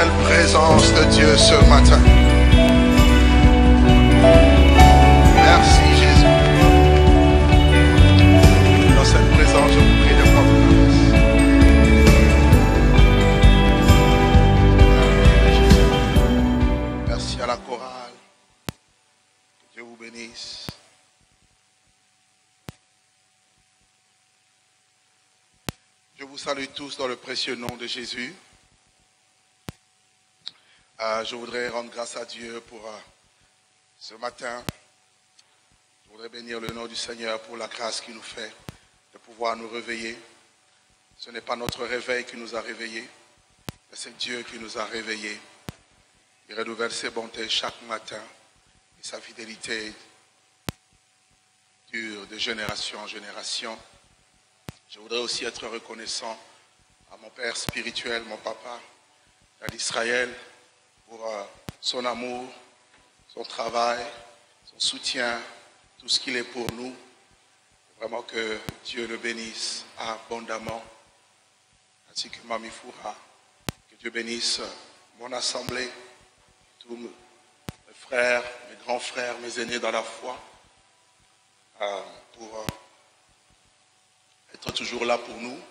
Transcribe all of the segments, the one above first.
telle présence de Dieu ce matin. Merci Jésus. Dans cette présence, je vous prie de prendre place. Merci à la chorale. Que Dieu vous bénisse. Je vous salue tous dans le précieux nom de Jésus. Je voudrais rendre grâce à Dieu pour ce matin. Je voudrais bénir le nom du Seigneur pour la grâce qu'il nous fait de pouvoir nous réveiller. Ce n'est pas notre réveil qui nous a réveillés, mais c'est Dieu qui nous a réveillés. Il renouvelle ses bontés chaque matin et sa fidélité dure de génération en génération. Je voudrais aussi être reconnaissant à mon Père spirituel, mon Papa, à l'Israël, pour son amour, son travail, son soutien, tout ce qu'il est pour nous. Vraiment que Dieu le bénisse abondamment, ainsi que Mami Foura. Que Dieu bénisse mon assemblée, tous mes frères, mes grands frères, mes aînés dans la foi, pour être toujours là pour nous.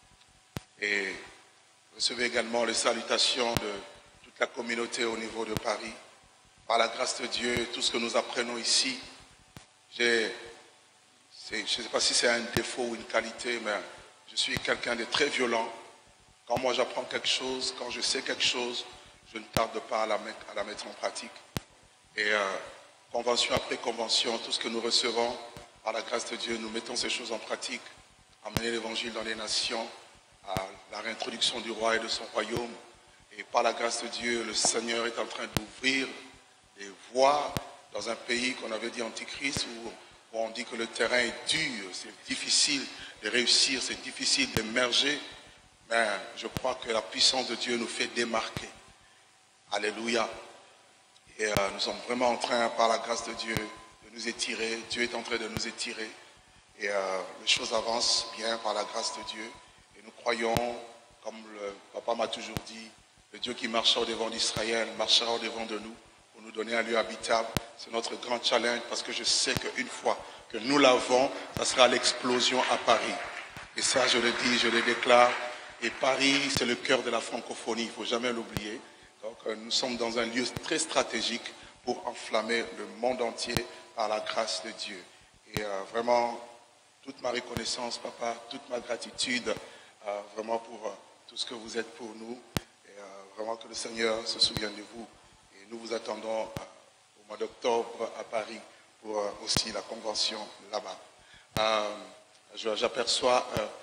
Et recevez également les salutations de toute la communauté au niveau de Paris. Par la grâce de Dieu, tout ce que nous apprenons ici, je ne sais pas si c'est un défaut ou une qualité, mais je suis quelqu'un de très violent. Quand moi j'apprends quelque chose, quand je sais quelque chose, je ne tarde pas à la mettre en pratique. Et convention après convention, tout ce que nous recevons, par la grâce de Dieu, nous mettons ces choses en pratique. Amener l'évangile dans les nations, à la réintroduction du roi et de son royaume. Et par la grâce de Dieu, le Seigneur est en train d'ouvrir des voies dans un pays qu'on avait dit antichrist, où on dit que le terrain est dur, c'est difficile de réussir, c'est difficile d'émerger. Mais je crois que la puissance de Dieu nous fait démarquer. Alléluia. Et nous sommes vraiment en train, par la grâce de Dieu, de nous étirer. Dieu est en train de nous étirer. Et les choses avancent bien par la grâce de Dieu. Et nous croyons, comme le papa m'a toujours dit, le Dieu qui marchera au-devant d'Israël marchera au-devant de nous pour nous donner un lieu habitable. C'est notre grand challenge parce que je sais qu'une fois que nous l'avons, ça sera l'explosion à Paris. Et ça, je le dis, je le déclare. Et Paris, c'est le cœur de la francophonie, il ne faut jamais l'oublier. Donc nous sommes dans un lieu très stratégique pour enflammer le monde entier par la grâce de Dieu. Et vraiment, toute ma reconnaissance, papa, toute ma gratitude, vraiment pour tout ce que vous êtes pour nous. Et vraiment que le Seigneur se souvienne de vous. Et nous vous attendons au mois d'octobre à Paris pour aussi la convention là-bas. J'aperçois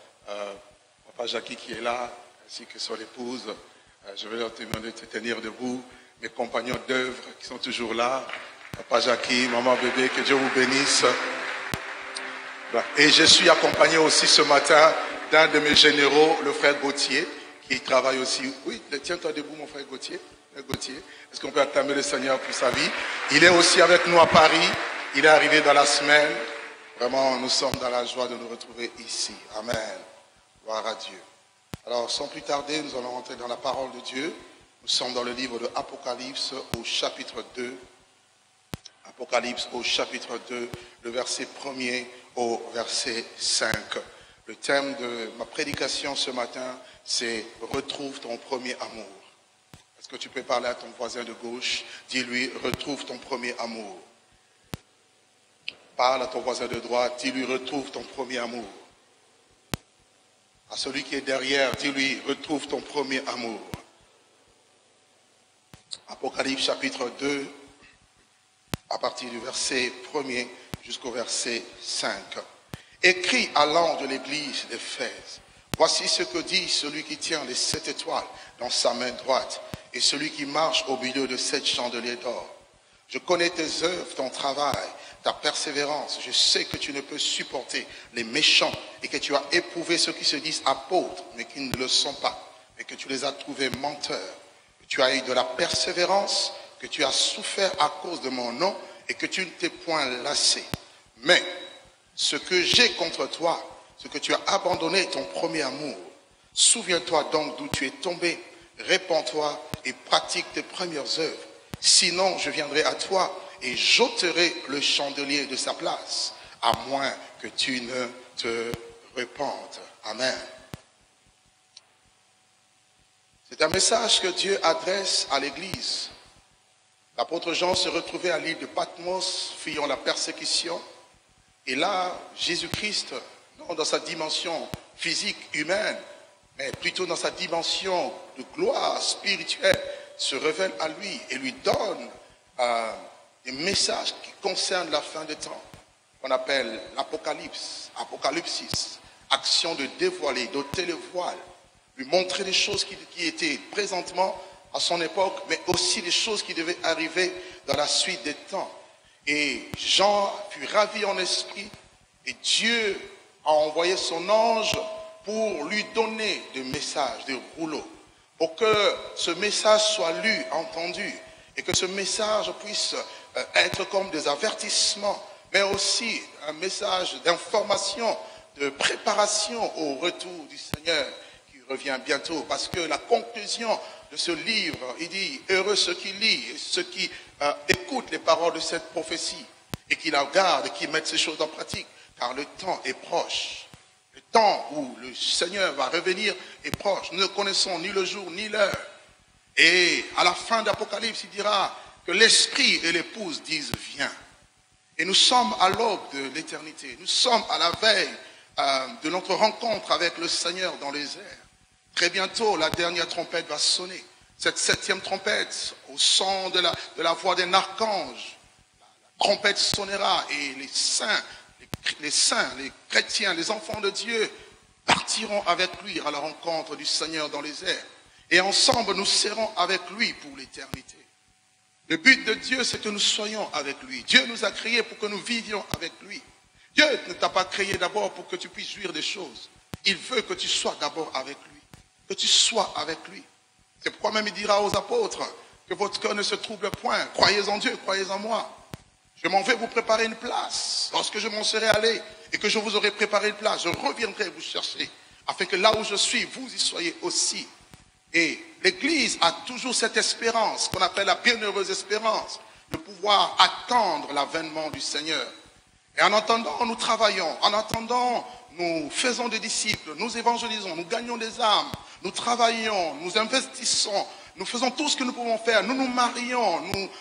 papa Jackie qui est là, ainsi que son épouse. Je vais leur demander de se tenir debout. Mes compagnons d'œuvre qui sont toujours là. Papa Jackie, maman bébé, que Dieu vous bénisse. Et je suis accompagné aussi ce matin d'un de mes généraux, le frère Gauthier, qui travaille aussi. Oui, tiens-toi debout, mon frère Gauthier. Est-ce qu'on peut acclamer le Seigneur pour sa vie? Il est aussi avec nous à Paris. Il est arrivé dans la semaine. Vraiment, nous sommes dans la joie de nous retrouver ici. Amen. Gloire à Dieu. Alors, sans plus tarder, nous allons rentrer dans la parole de Dieu. Nous sommes dans le livre de Apocalypse au chapitre 2. Apocalypse au chapitre 2, le verset 1er au verset 5. Le thème de ma prédication ce matin, c'est « Retrouve ton premier amour ». Est-ce que tu peux parler à ton voisin de gauche? Dis-lui « Retrouve ton premier amour ». Parle à ton voisin de droite, dis-lui « Retrouve ton premier amour ». À celui qui est derrière, dis-lui « Retrouve ton premier amour ». Apocalypse chapitre 2, à partir du verset 1er jusqu'au verset 5. Écrit à l'ange de l'église d'Éphèse, voici ce que dit celui qui tient les 7 étoiles dans sa main droite et celui qui marche au milieu de 7 chandeliers d'or. Je connais tes œuvres, ton travail, ta persévérance. Je sais que tu ne peux supporter les méchants et que tu as éprouvé ceux qui se disent apôtres, mais qui ne le sont pas, et que tu les as trouvés menteurs. Que tu as eu de la persévérance, que tu as souffert à cause de mon nom et que tu ne t'es point lassé. Mais ce que j'ai contre toi, c'est que tu as abandonné ton premier amour. Souviens-toi donc d'où tu es tombé, répands-toi et pratique tes premières œuvres. Sinon, je viendrai à toi et j'ôterai le chandelier de sa place, à moins que tu ne te repentes. Amen. C'est un message que Dieu adresse à l'Église. L'apôtre Jean se retrouvait à l'île de Patmos, fuyant la persécution. Et là, Jésus-Christ, non dans sa dimension physique, humaine, mais plutôt dans sa dimension de gloire spirituelle, se révèle à lui et lui donne des messages qui concernent la fin des temps, qu'on appelle l'Apocalypse, Apocalypsis, action de dévoiler, d'ôter le voile, lui montrer des choses qui étaient présentement à son époque, mais aussi des choses qui devaient arriver dans la suite des temps. Et Jean fut ravi en esprit, et Dieu a envoyé son ange pour lui donner des messages, des rouleaux, pour que ce message soit lu, entendu, et que ce message puisse être comme des avertissements, mais aussi un message d'information, de préparation au retour du Seigneur qui revient bientôt. Parce que la conclusion de ce livre, il dit, heureux ceux qui lisent et ceux qui écoutent les paroles de cette prophétie et qui la gardent et qui mettent ces choses en pratique, car le temps est proche. Le temps où le Seigneur va revenir est proche. Nous ne connaissons ni le jour ni l'heure. Et à la fin d'Apocalypse, il dira que l'Esprit et l'épouse disent viens. Et nous sommes à l'aube de l'éternité. Nous sommes à la veille de notre rencontre avec le Seigneur dans les airs. Très bientôt, la dernière trompette va sonner. Cette 7e trompette, au son de la voix d'un archange, la trompette sonnera et les saints, les chrétiens, les enfants de Dieu partiront avec lui à la rencontre du Seigneur dans les airs. Et ensemble, nous serons avec lui pour l'éternité. Le but de Dieu, c'est que nous soyons avec lui. Dieu nous a créés pour que nous vivions avec lui. Dieu ne t'a pas créé d'abord pour que tu puisses jouir des choses. Il veut que tu sois d'abord avec lui. Que tu sois avec lui. C'est pourquoi même il dira aux apôtres que votre cœur ne se trouble point. Croyez en Dieu, croyez en moi. Je m'en vais vous préparer une place. Lorsque je m'en serai allé et que je vous aurai préparé une place, je reviendrai vous chercher, afin que là où je suis, vous y soyez aussi. Et l'Église a toujours cette espérance, qu'on appelle la bienheureuse espérance, de pouvoir attendre l'avènement du Seigneur. Et en attendant, nous travaillons. En attendant, nous faisons des disciples, nous évangélisons, nous gagnons des âmes, nous travaillons, nous investissons, nous faisons tout ce que nous pouvons faire, nous nous marions,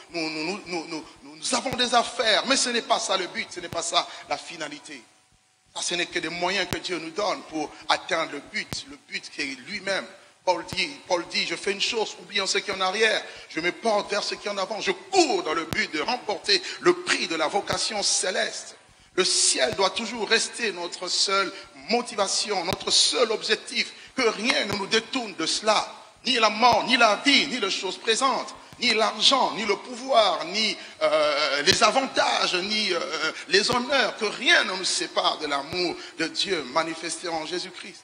nous avons des affaires, mais ce n'est pas ça le but, ce n'est pas ça la finalité. Ça, ce n'est que des moyens que Dieu nous donne pour atteindre le but qui est lui-même. Paul dit, je fais une chose, oubliant ce qui est en arrière, je me porte vers ce qui est en avant, je cours dans le but de remporter le prix de la vocation céleste. Le ciel doit toujours rester notre seule motivation, notre seul objectif, que rien ne nous détourne de cela. Ni la mort, ni la vie, ni les choses présentes, ni l'argent, ni le pouvoir, ni les avantages, ni les honneurs, que rien ne nous sépare de l'amour de Dieu manifesté en Jésus-Christ.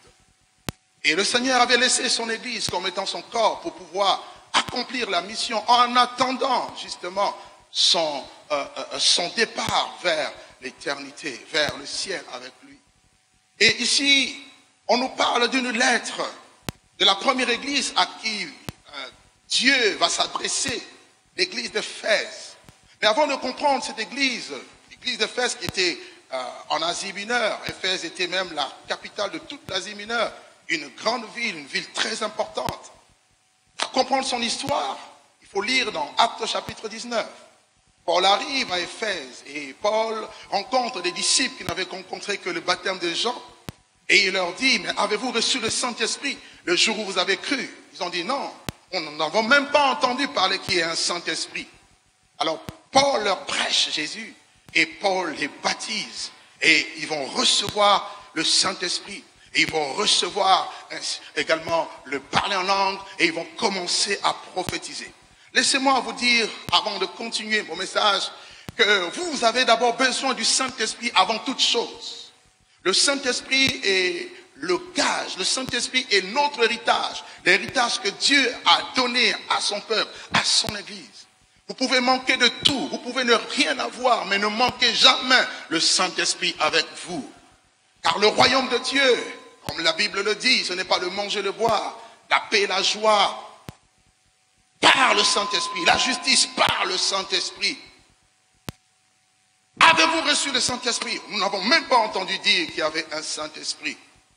Et le Seigneur avait laissé son Église comme étant son corps pour pouvoir accomplir la mission en attendant justement son départ vers l'éternité, vers le ciel avec lui. Et ici, on nous parle d'une lettre de la première Église à qui Dieu va s'adresser, l'église d'Éphèse. Mais avant de comprendre cette église, l'église d'Éphèse qui était en Asie mineure, Éphèse était même la capitale de toute l'Asie mineure, une grande ville, une ville très importante. Pour comprendre son histoire, il faut lire dans Actes chapitre 19. Paul arrive à Éphèse et Paul rencontre des disciples qui n'avaient rencontré que le baptême de Jean. Et il leur dit, mais avez-vous reçu le Saint-Esprit le jour où vous avez cru? Ils ont dit non, on n'avait même pas entendu parler qu'il y ait un Saint-Esprit. Alors Paul leur prêche Jésus et Paul les baptise et ils vont recevoir le Saint-Esprit. Et ils vont recevoir également le parler en langue et ils vont commencer à prophétiser. Laissez-moi vous dire, avant de continuer mon message, que vous avez d'abord besoin du Saint-Esprit avant toute chose. Le Saint-Esprit est le gage, le Saint-Esprit est notre héritage, l'héritage que Dieu a donné à son peuple, à son Église. Vous pouvez manquer de tout, vous pouvez ne rien avoir, mais ne manquez jamais le Saint-Esprit avec vous. Car le royaume de Dieu, comme la Bible le dit, ce n'est pas le manger, le boire, la paix, la joie, par le Saint-Esprit. La justice par le Saint-Esprit. Avez-vous reçu le Saint-Esprit? Nous n'avons même pas entendu dire qu'il y avait un Saint-Esprit.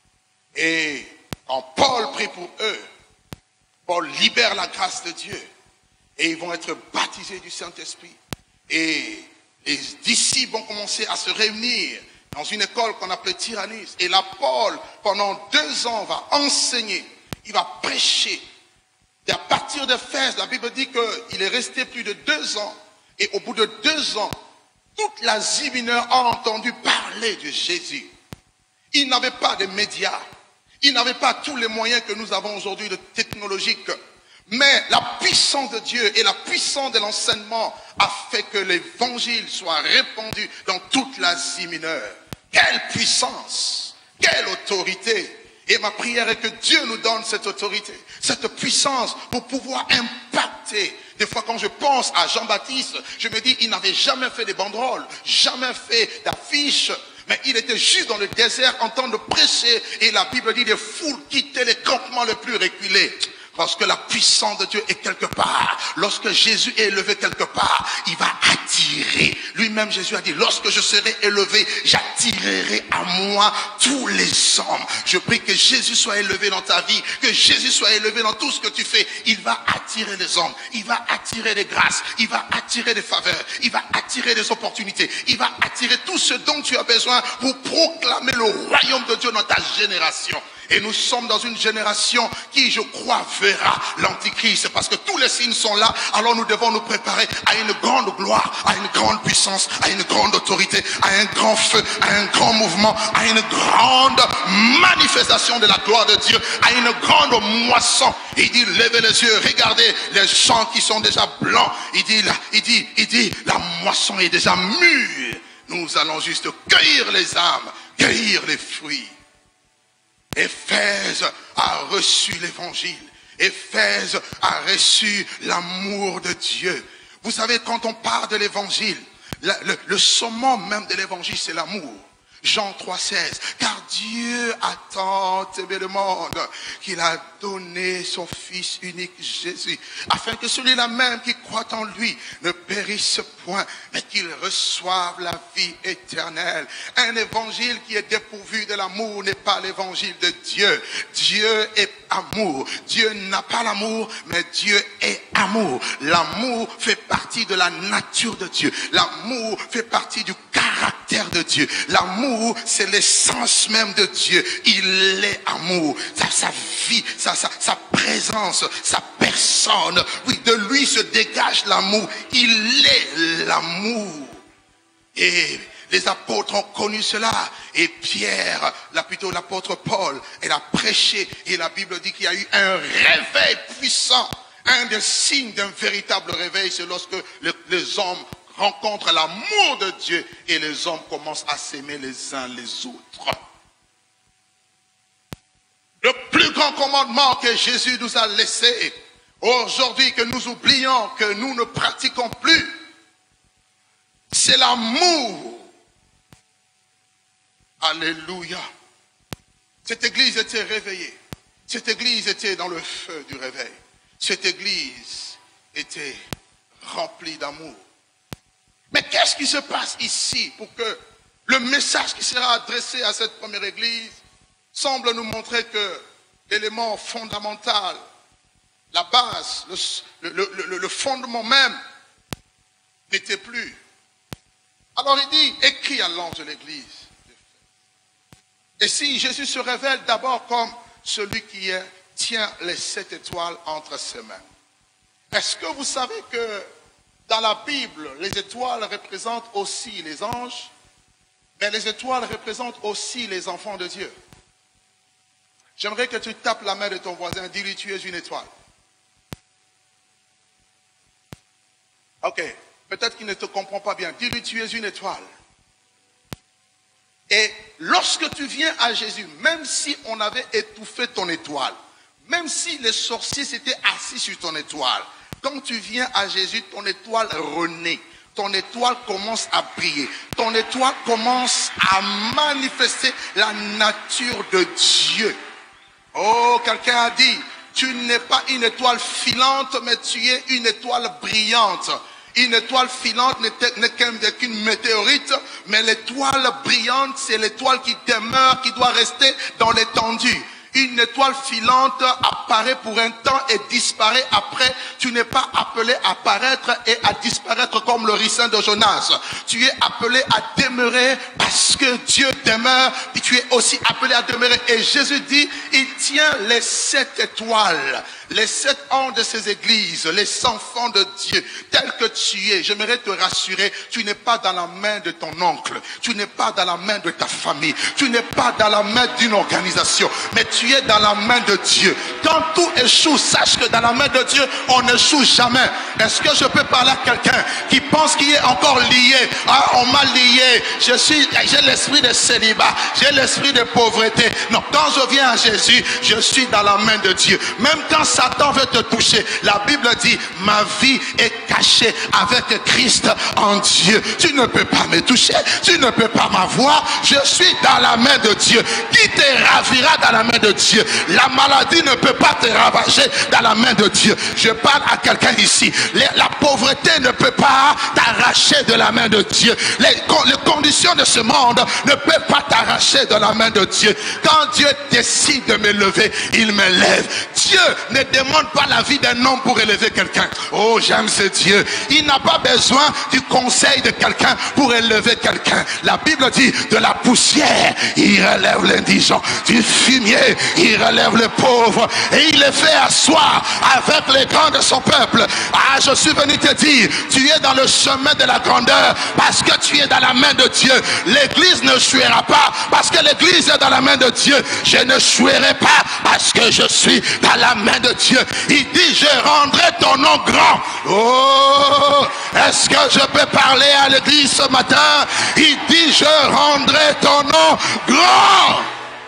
Et quand Paul prie pour eux, Paul libère la grâce de Dieu. Et ils vont être baptisés du Saint-Esprit. Et les disciples vont commencer à se réunir dans une école qu'on appelait Tyrannus. Et là, Paul, pendant 2 ans, va enseigner. Il va prêcher. Et à partir d'Éphèse, la Bible dit qu'il est resté plus de 2 ans. Et au bout de 2 ans, toute l'Asie mineure a entendu parler de Jésus. Il n'avait pas de médias. Il n'avait pas tous les moyens que nous avons aujourd'hui de technologiques. Mais la puissance de Dieu et la puissance de l'enseignement a fait que l'évangile soit répandu dans toute l'Asie mineure. Quelle puissance! Quelle autorité! Et ma prière est que Dieu nous donne cette autorité, cette puissance pour pouvoir impacter. Des fois quand je pense à Jean-Baptiste, je me dis, il n'avait jamais fait des banderoles, jamais fait d'affiches. Mais il était juste dans le désert en train de prêcher. Et la Bible dit, des foules quittaient les campements les plus reculés. Parce que la puissance de Dieu est quelque part. Lorsque Jésus est élevé quelque part, il va attirer. Lui-même, Jésus a dit, lorsque je serai élevé, j'attirerai à moi tous les hommes. Je prie que Jésus soit élevé dans ta vie, que Jésus soit élevé dans tout ce que tu fais. Il va attirer les hommes, il va attirer des grâces, il va attirer des faveurs, il va attirer des opportunités, il va attirer tout ce dont tu as besoin pour proclamer le royaume de Dieu dans ta génération. Et nous sommes dans une génération qui, je crois, verra l'Antichrist. Parce que tous les signes sont là. Alors nous devons nous préparer à une grande gloire, à une grande puissance, à une grande autorité, à un grand feu, à un grand mouvement, à une grande manifestation de la gloire de Dieu, à une grande moisson. Il dit, levez les yeux, regardez les champs qui sont déjà blancs. Il dit, la moisson est déjà mûre. Nous allons juste cueillir les âmes, cueillir les fruits. Éphèse a reçu l'évangile. Éphèse a reçu l'amour de Dieu. Vous savez, quand on parle de l'évangile, le summum même de l'évangile, c'est l'amour. Jean 3,16. Car Dieu a tant aimé le monde qu'il a donné son Fils unique Jésus, afin que celui-là même qui croit en lui ne périsse point, mais qu'il reçoive la vie éternelle. Un évangile qui est dépourvu de l'amour n'est pas l'évangile de Dieu. Dieu est amour. Dieu n'a pas l'amour, mais Dieu est amour. L'amour fait partie de la nature de Dieu. L'amour fait partie du caractère de Dieu. L'amour, c'est l'essence même de Dieu. Il est amour. Sa vie, sa présence, sa personne. Oui, de lui se dégage l'amour. Il est l'amour. Et les apôtres ont connu cela. Et Pierre, plutôt l'apôtre Paul, elle a prêché. Et la Bible dit qu'il y a eu un réveil puissant. Un des signes d'un véritable réveil, c'est lorsque les hommes rencontrent l'amour de Dieu et les hommes commencent à s'aimer les uns les autres. Le plus grand commandement que Jésus nous a laissé, aujourd'hui que nous oublions, que nous ne pratiquons plus, c'est l'amour. Alléluia. Cette église était réveillée. Cette église était dans le feu du réveil. Cette église était remplie d'amour. Mais qu'est-ce qui se passe ici pour que le message qui sera adressé à cette première église semble nous montrer que l'élément fondamental, la base, le fondement même n'était plus. Alors il dit, écris à l'ange de l'église. Et si Jésus se révèle d'abord comme celui qui tient les 7 étoiles entre ses mains. Est-ce que vous savez que dans la Bible, les étoiles représentent aussi les anges, mais les étoiles représentent aussi les enfants de Dieu. J'aimerais que tu tapes la main de ton voisin, dis-lui tu es une étoile. Ok, peut-être qu'il ne te comprend pas bien, dis-lui tu es une étoile. Et lorsque tu viens à Jésus, même si on avait étouffé ton étoile, même si les sorciers s'étaient assis sur ton étoile, quand tu viens à Jésus, ton étoile renaît. Ton étoile commence à briller. Ton étoile commence à manifester la nature de Dieu. Oh, quelqu'un a dit, Tu n'es pas une étoile filante, mais tu es une étoile brillante. Une étoile filante n'est qu'une météorite, mais l'étoile brillante, c'est l'étoile qui demeure, qui doit rester dans l'étendue. Une étoile filante apparaît pour un temps et disparaît après. Tu n'es pas appelé à apparaître et à disparaître comme le ricin de Jonas. Tu es appelé à demeurer parce que Dieu demeure. Et tu es aussi appelé à demeurer. Et Jésus dit, il tient les 7 étoiles. Les 7 ans de ces églises, les enfants de Dieu, tels que tu es, j'aimerais te rassurer, tu n'es pas dans la main de ton oncle, tu n'es pas dans la main de ta famille, tu n'es pas dans la main d'une organisation, mais tu es dans la main de Dieu. Quand tout échoue, sache que dans la main de Dieu, on n'échoue jamais. Est-ce que je peux parler à quelqu'un qui pense qu'il est encore lié? Ah, on m'a lié, j'ai l'esprit de célibat, j'ai l'esprit de pauvreté. Non, quand je viens à Jésus, je suis dans la main de Dieu. Même quand Satan veut te toucher, la Bible dit, ma vie est cachée avec Christ en Dieu. Tu ne peux pas me toucher, tu ne peux pas m'avoir, je suis dans la main de Dieu. Qui te ravira dans la main de Dieu? La maladie ne peut pas te ravager dans la main de Dieu. Je parle à quelqu'un ici. La pauvreté ne peut pas t'arracher de la main de Dieu. Les conditions de ce monde ne peuvent pas t'arracher de la main de Dieu. Quand Dieu décide de me lever, il me lève. Dieu ne demande pas la vie d'un homme pour élever quelqu'un. Oh, j'aime ce Dieu. Il n'a pas besoin du conseil de quelqu'un pour élever quelqu'un. La Bible dit, de la poussière, il relève l'indigent. Du fumier, il relève le pauvre. Et il les fait asseoir avec les grands de son peuple. Ah, je suis venu te dire, tu es dans le chemin de la grandeur parce que tu es dans la main de Dieu. L'église ne jouera pas parce que l'église est dans la main de Dieu. Je ne jouerai pas parce que je suis dans la main de Dieu. Il dit, je rendrai ton nom grand. Oh, est-ce que je peux parler à l'église ce matin? Il dit, je rendrai ton nom grand.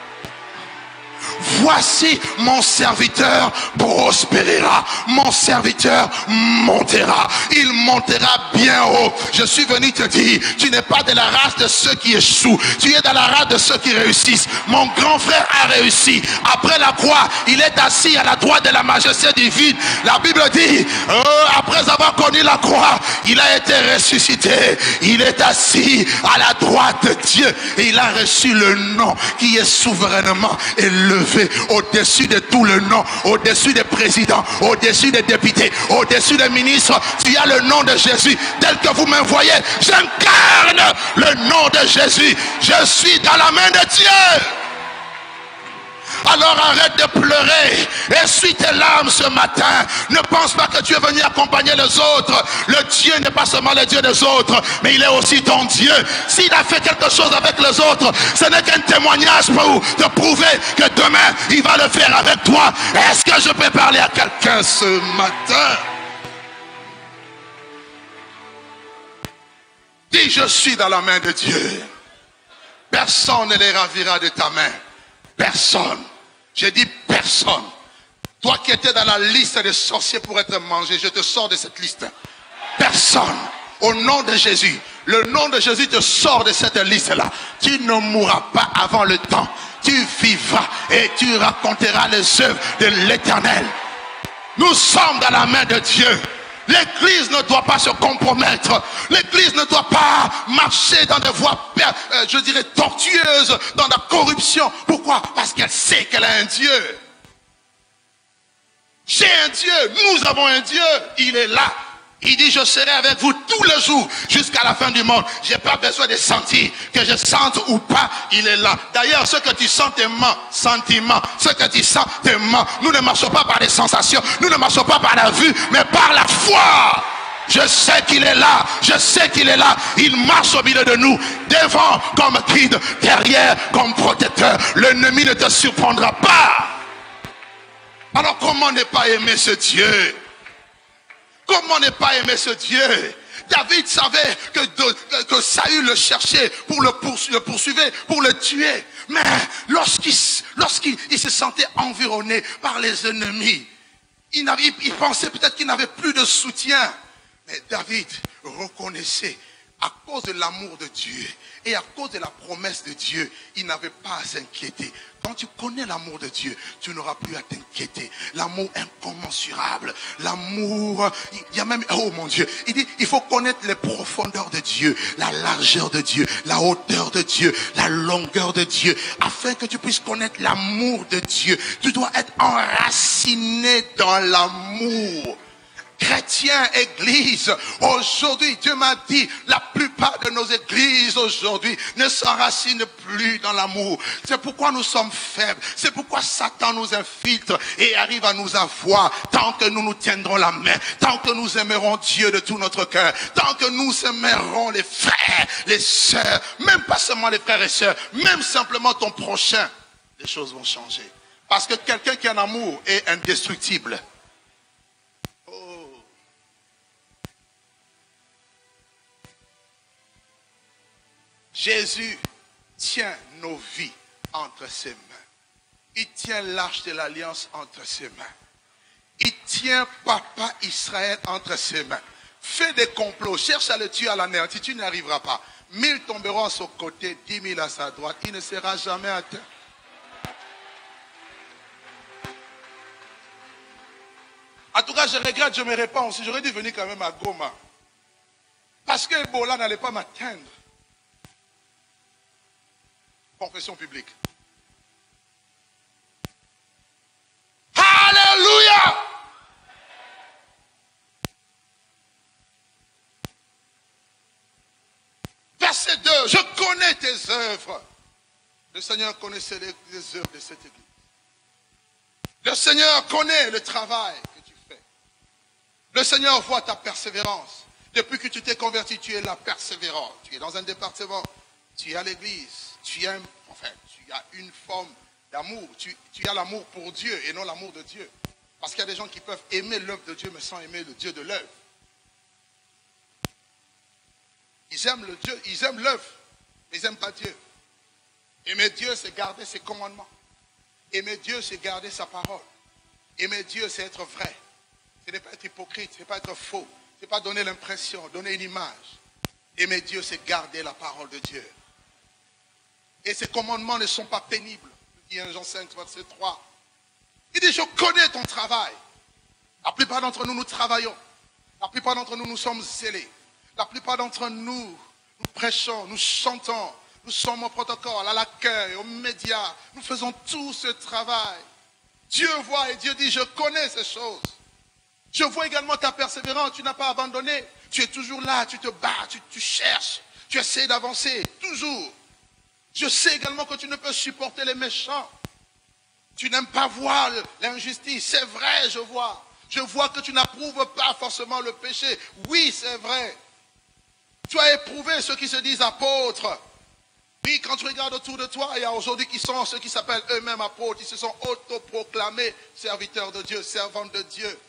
Voici mon serviteur prospérera, mon serviteur montera, il montera bien haut. Je suis venu te dire, tu n'es pas de la race de ceux qui échouent, tu es dans la race de ceux qui réussissent. Mon grand frère a réussi, après la croix, il est assis à la droite de la majesté divine. La Bible dit, après avoir connu la croix, il a été ressuscité, il est assis à la droite de Dieu et il a reçu le nom qui est souverainement élevé au-dessus de tout le nom, au-dessus des présidents, au-dessus des députés, au-dessus des ministres. Tu as le nom de Jésus. Tel que vous me voyez, j'incarne le nom de Jésus. Je suis dans la main de Dieu. Alors arrête de pleurer, essuie tes larmes ce matin. Ne pense pas que tu es venu accompagner les autres. Le Dieu n'est pas seulement le Dieu des autres, mais il est aussi ton Dieu. S'il a fait quelque chose avec les autres, ce n'est qu'un témoignage pour te prouver que demain il va le faire avec toi. Est-ce que je peux parler à quelqu'un ce matin? Dis, je suis dans la main de Dieu. Personne ne les ravira de ta main. Personne. J'ai dit personne. Toi qui étais dans la liste des sorciers pour être mangé, je te sors de cette liste. Personne. Au nom de Jésus. Le nom de Jésus te sort de cette liste-là. Tu ne mourras pas avant le temps. Tu vivras et tu raconteras les œuvres de l'Éternel. Nous sommes dans la main de Dieu. L'église ne doit pas se compromettre. L'église ne doit pas marcher dans des voies, je dirais, tortueuses, dans la corruption. Pourquoi? Parce qu'elle sait qu'elle a un Dieu. J'ai un Dieu. Nous avons un Dieu. Il est là. Il dit, je serai avec vous tous les jours jusqu'à la fin du monde. Je n'ai pas besoin de sentir. Que je sente ou pas, il est là. D'ailleurs, ce que tu sens te ment. Sentiment. Ce que tu sens te ment. Nous ne marchons pas par les sensations. Nous ne marchons pas par la vue, mais par la foi. Je sais qu'il est là. Je sais qu'il est là. Il marche au milieu de nous. Devant comme guide. Derrière comme protecteur. L'ennemi ne te surprendra pas. Alors comment ne pas aimer ce Dieu? Comment ne pas aimer ce Dieu? David savait que Saül le cherchait pour le poursuivait, pour le tuer. Mais lorsqu'il se sentait environné par les ennemis, il pensait peut-être qu'il n'avait plus de soutien. Mais David reconnaissait à cause de l'amour de Dieu et à cause de la promesse de Dieu, il n'avait pas à s'inquiéter. Quand tu connais l'amour de Dieu, tu n'auras plus à t'inquiéter. L'amour incommensurable, l'amour, il y a même, oh mon Dieu, il dit, il faut connaître les profondeurs de Dieu, la largeur de Dieu, la hauteur de Dieu, la longueur de Dieu, afin que tu puisses connaître l'amour de Dieu. Tu dois être enraciné dans l'amour. Chrétiens, église, aujourd'hui, Dieu m'a dit, la plupart de nos églises aujourd'hui ne s'enracinent plus dans l'amour. C'est pourquoi nous sommes faibles. C'est pourquoi Satan nous infiltre et arrive à nous avoir. Tant que nous nous tiendrons la main, tant que nous aimerons Dieu de tout notre cœur, tant que nous aimerons les frères, les sœurs, même pas seulement les frères et sœurs, même simplement ton prochain, les choses vont changer. Parce que quelqu'un qui a un amour est indestructible. Jésus tient nos vies entre ses mains. Il tient l'arche de l'alliance entre ses mains. Il tient Papa Israël entre ses mains. Fais des complots, cherche à le tuer à l'anéantir, tu n'y arriveras pas. 1000 tomberont à son côté, 10 000 à sa droite. Il ne sera jamais atteint. En tout cas, je regrette, je me répands aussi. J'aurais dû venir quand même à Goma. Parce que Ebola n'allait pas m'atteindre. Confession publique. Alléluia! Verset 2. Je connais tes œuvres. Le Seigneur connaissait les œuvres de cette église. Le Seigneur connaît le travail que tu fais. Le Seigneur voit ta persévérance. Depuis que tu t'es converti, tu es là persévérant. Tu es dans un département. Tu es à l'église. Tu as une forme d'amour. Tu as l'amour pour Dieu et non l'amour de Dieu. Parce qu'il y a des gens qui peuvent aimer l'œuvre de Dieu, mais sans aimer le Dieu de l'œuvre. Ils aiment le Dieu, ils aiment l'œuvre, mais ils n'aiment pas Dieu. Aimer Dieu, c'est garder ses commandements. Aimer Dieu, c'est garder sa parole. Aimer Dieu, c'est être vrai. Ce n'est pas être hypocrite, ce n'est pas être faux. Ce n'est pas donner l'impression, donner une image. Aimer Dieu, c'est garder la parole de Dieu. Et ces commandements ne sont pas pénibles. Il dit 1 Jean 5, verset 3. Il dit, je connais ton travail. La plupart d'entre nous, nous travaillons. La plupart d'entre nous, nous sommes zélés. La plupart d'entre nous, nous prêchons, nous chantons. Nous sommes au protocole, à l'accueil, aux médias. Nous faisons tout ce travail. Dieu voit et Dieu dit, je connais ces choses. Je vois également ta persévérance. Tu n'as pas abandonné. Tu es toujours là, tu te bats, tu cherches. Tu essaies d'avancer, toujours. Je sais également que tu ne peux supporter les méchants. Tu n'aimes pas voir l'injustice. C'est vrai, je vois. Je vois que tu n'approuves pas forcément le péché. Oui, c'est vrai. Tu as éprouvé ceux qui se disent apôtres. Oui, quand tu regardes autour de toi, il y a aujourd'hui qui sont ceux qui s'appellent eux-mêmes apôtres. Ils se sont autoproclamés serviteurs de Dieu, servants de Dieu.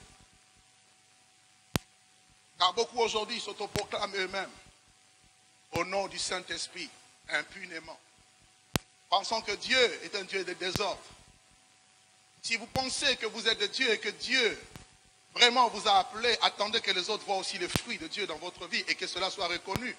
Car beaucoup aujourd'hui s'autoproclament eux-mêmes au nom du Saint-Esprit, impunément. Pensant que Dieu est un Dieu de désordre. Si vous pensez que vous êtes de Dieu et que Dieu vraiment vous a appelé, attendez que les autres voient aussi les fruits de Dieu dans votre vie et que cela soit reconnu.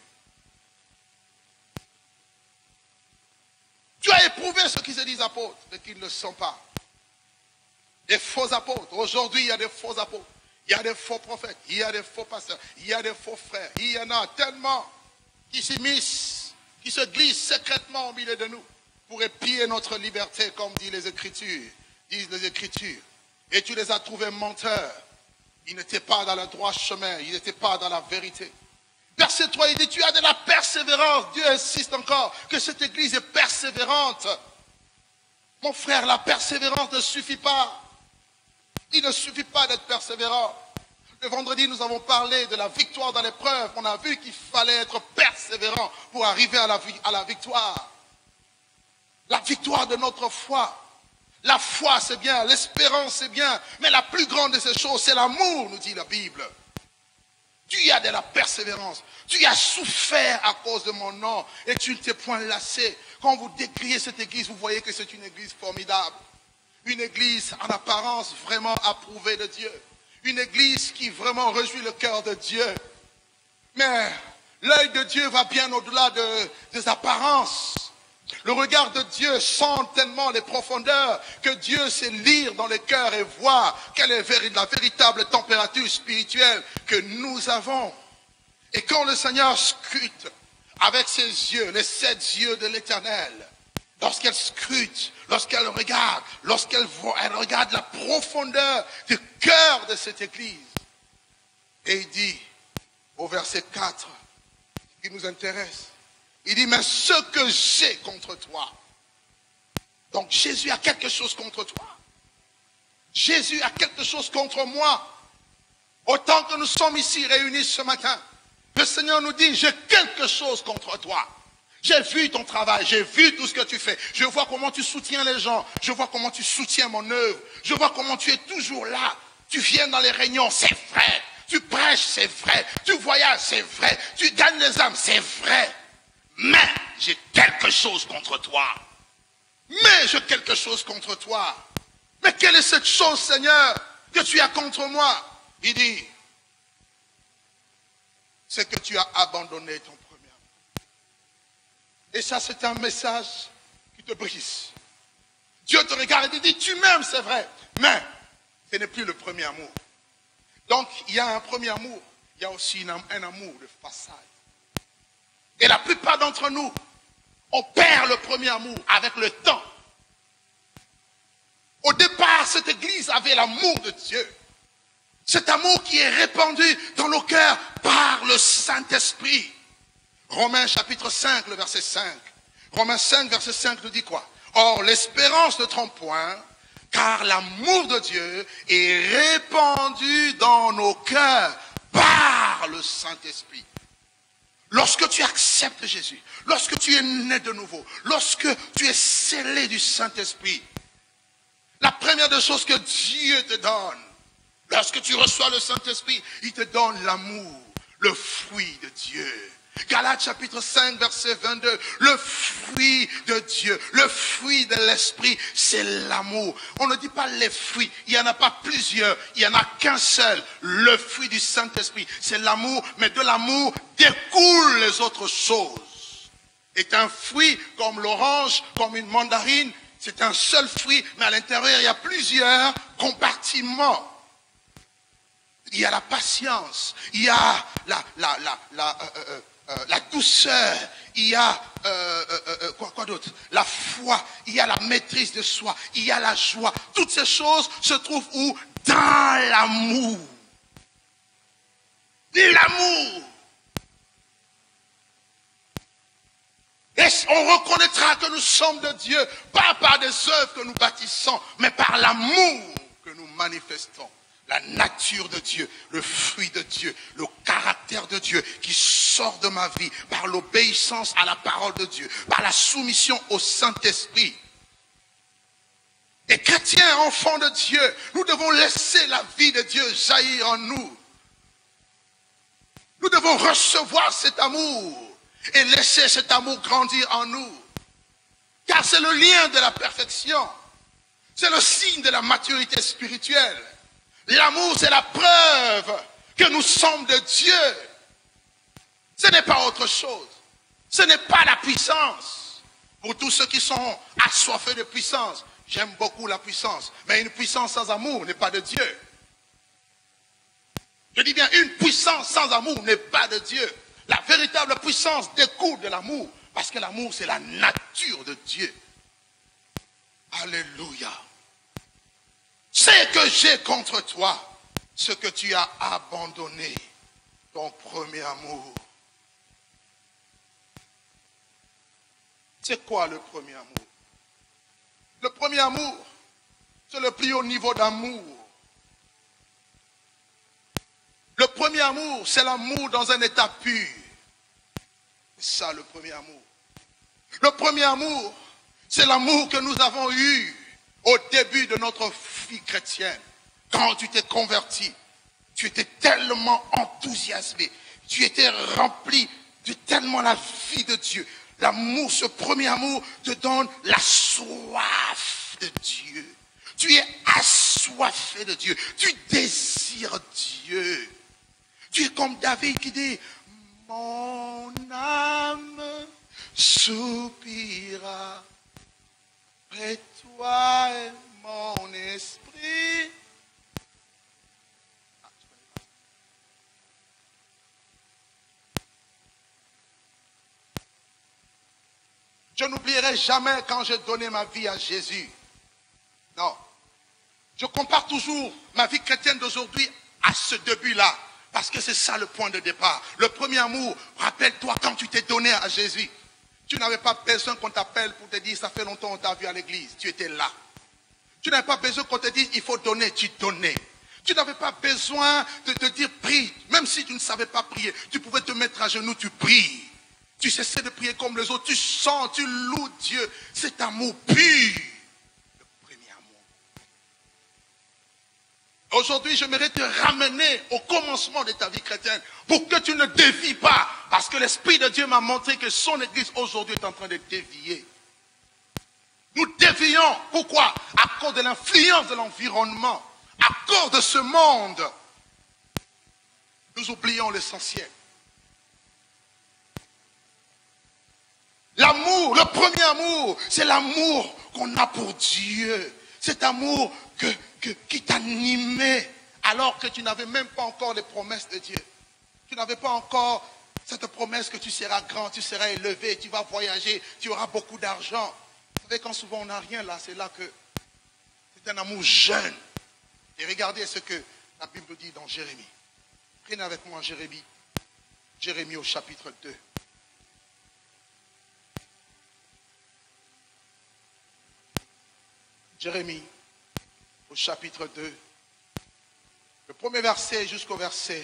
Tu as éprouvé ceux qui se disent apôtres, mais qui ne le sont pas. Des faux apôtres. Aujourd'hui, il y a des faux apôtres. Il y a des faux prophètes. Il y a des faux pasteurs. Il y a des faux frères. Il y en a tellement qui s'immiscent, qui se glissent secrètement au milieu de nous pour épier notre liberté, comme disent les Écritures. Et tu les as trouvés menteurs. Ils n'étaient pas dans le droit chemin. Ils n'étaient pas dans la vérité. Verset 3, il dit, tu as de la persévérance. Dieu insiste encore que cette église est persévérante. Mon frère, la persévérance ne suffit pas. Il ne suffit pas d'être persévérant. Le vendredi, nous avons parlé de la victoire dans l'épreuve. On a vu qu'il fallait être persévérant pour arriver à la victoire. La victoire de notre foi. La foi, c'est bien. L'espérance, c'est bien. Mais la plus grande de ces choses, c'est l'amour, nous dit la Bible. Tu as de la persévérance. Tu as souffert à cause de mon nom. Et tu ne t'es point lassé. Quand vous décriez cette église, vous voyez que c'est une église formidable. Une église en apparence vraiment approuvée de Dieu. Une église qui vraiment réjouit le cœur de Dieu. Mais L'œil de Dieu va bien au-delà des apparences. Le regard de Dieu sent tellement les profondeurs que Dieu sait lire dans les cœurs et voir quelle est la véritable température spirituelle que nous avons. Et quand le Seigneur scrute avec ses yeux, les 7 yeux de l'Éternel, lorsqu'elle scrute, lorsqu'elle regarde, elle regarde la profondeur du cœur de cette église. Et il dit, au verset 4, qui nous intéresse, il dit, mais ce que j'ai contre toi. Donc Jésus a quelque chose contre toi. Jésus a quelque chose contre moi. Autant que nous sommes ici réunis ce matin, le Seigneur nous dit, j'ai quelque chose contre toi. J'ai vu ton travail, j'ai vu tout ce que tu fais. Je vois comment tu soutiens les gens. Je vois comment tu soutiens mon œuvre. Je vois comment tu es toujours là. Tu viens dans les réunions, c'est vrai. Tu prêches, c'est vrai. Tu voyages, c'est vrai. Tu gagnes les âmes, c'est vrai. Mais j'ai quelque chose contre toi. Mais j'ai quelque chose contre toi. Mais quelle est cette chose, Seigneur, que tu as contre moi? Il dit, c'est que tu as abandonné ton premier amour. Et ça, c'est un message qui te brise. Dieu te regarde et te dit, tu m'aimes, c'est vrai, mais ce n'est plus le premier amour. Donc, il y a un premier amour, il y a aussi un amour de façade. Et la plupart d'entre nous, on perd le premier amour avec le temps. Au départ, cette église avait l'amour de Dieu. Cet amour qui est répandu dans nos cœurs par le Saint-Esprit. Romains chapitre 5, le verset 5. Romains 5, verset 5 nous dit quoi? Or, l'espérance ne trompe point, car l'amour de Dieu est répandu dans nos cœurs par le Saint-Esprit. Lorsque tu acceptes Jésus, lorsque tu es né de nouveau, lorsque tu es scellé du Saint-Esprit, la première des choses que Dieu te donne, lorsque tu reçois le Saint-Esprit, il te donne l'amour, le fruit de Dieu. Galates chapitre 5, verset 22, le fruit de Dieu, le fruit de l'Esprit, c'est l'amour. On ne dit pas les fruits, il n'y en a pas plusieurs, il n'y en a qu'un seul. Le fruit du Saint-Esprit, c'est l'amour, mais de l'amour découlent les autres choses. C'est un fruit comme l'orange, comme une mandarine, c'est un seul fruit, mais à l'intérieur, il y a plusieurs compartiments. Il y a la patience, il y a la douceur, il y a quoi d'autre? La foi, il y a la maîtrise de soi, il y a la joie. Toutes ces choses se trouvent où? Dans l'amour. L'amour. Et on reconnaîtra que nous sommes de Dieu, pas par des œuvres que nous bâtissons, mais par l'amour que nous manifestons. La nature de Dieu, le fruit de Dieu, le caractère de Dieu qui sort de ma vie par l'obéissance à la parole de Dieu, par la soumission au Saint-Esprit. Et chrétiens, enfants de Dieu, nous devons laisser la vie de Dieu jaillir en nous. Nous devons recevoir cet amour et laisser cet amour grandir en nous. Car c'est le lien de la perfection. C'est le signe de la maturité spirituelle. L'amour, c'est la preuve que nous sommes de Dieu. Ce n'est pas autre chose. Ce n'est pas la puissance. Pour tous ceux qui sont assoiffés de puissance, j'aime beaucoup la puissance. Mais une puissance sans amour n'est pas de Dieu. Je dis bien, une puissance sans amour n'est pas de Dieu. La véritable puissance découle de l'amour. Parce que l'amour, c'est la nature de Dieu. Alléluia. C'est que j'ai contre toi, ce que tu as abandonné, ton premier amour. C'est quoi le premier amour? Le premier amour, c'est le plus haut niveau d'amour. Le premier amour, c'est l'amour dans un état pur. C'est ça le premier amour. Le premier amour, c'est l'amour que nous avons eu au début de notre vie chrétienne. Quand tu t'es converti, tu étais tellement enthousiasmé, tu étais rempli de tellement la vie de Dieu. L'amour, ce premier amour te donne la soif de Dieu. Tu es assoiffé de Dieu. Tu désires Dieu. Tu es comme David qui dit, Mon âme soupira près toi et mon esprit. Je n'oublierai jamais quand j'ai donné ma vie à Jésus. Non. Je compare toujours ma vie chrétienne d'aujourd'hui à ce début-là. Parce que c'est ça le point de départ. Le premier amour, rappelle-toi quand tu t'es donné à Jésus. Tu n'avais pas besoin qu'on t'appelle pour te dire ça fait longtemps qu'on t'a vu à l'église. Tu étais là. Tu n'avais pas besoin qu'on te dise il faut donner, tu donnais. Tu n'avais pas besoin de te dire prie. Même si tu ne savais pas prier, tu pouvais te mettre à genoux, tu pries. Tu cessais de prier comme les autres. Tu sens, tu loues Dieu. Cet amour pur. Le premier amour. Aujourd'hui, j'aimerais te ramener au commencement de ta vie chrétienne pour que tu ne dévies pas. Parce que l'Esprit de Dieu m'a montré que son Église aujourd'hui est en train de dévier. Nous dévions. Pourquoi? À cause de l'influence de l'environnement. À cause de ce monde. Nous oublions l'essentiel. L'amour, le premier amour, c'est l'amour qu'on a pour Dieu. Cet amour qui t'animait alors que tu n'avais même pas encore les promesses de Dieu. Tu n'avais pas encore cette promesse que tu seras grand, tu seras élevé, tu vas voyager, tu auras beaucoup d'argent. Vous savez, quand souvent on n'a rien là, c'est là que c'est un amour jeune. Et regardez ce que la Bible dit dans Jérémie. Prenez avec moi Jérémie. Jérémie au chapitre 2. Jérémie, au chapitre 2, le premier verset jusqu'au verset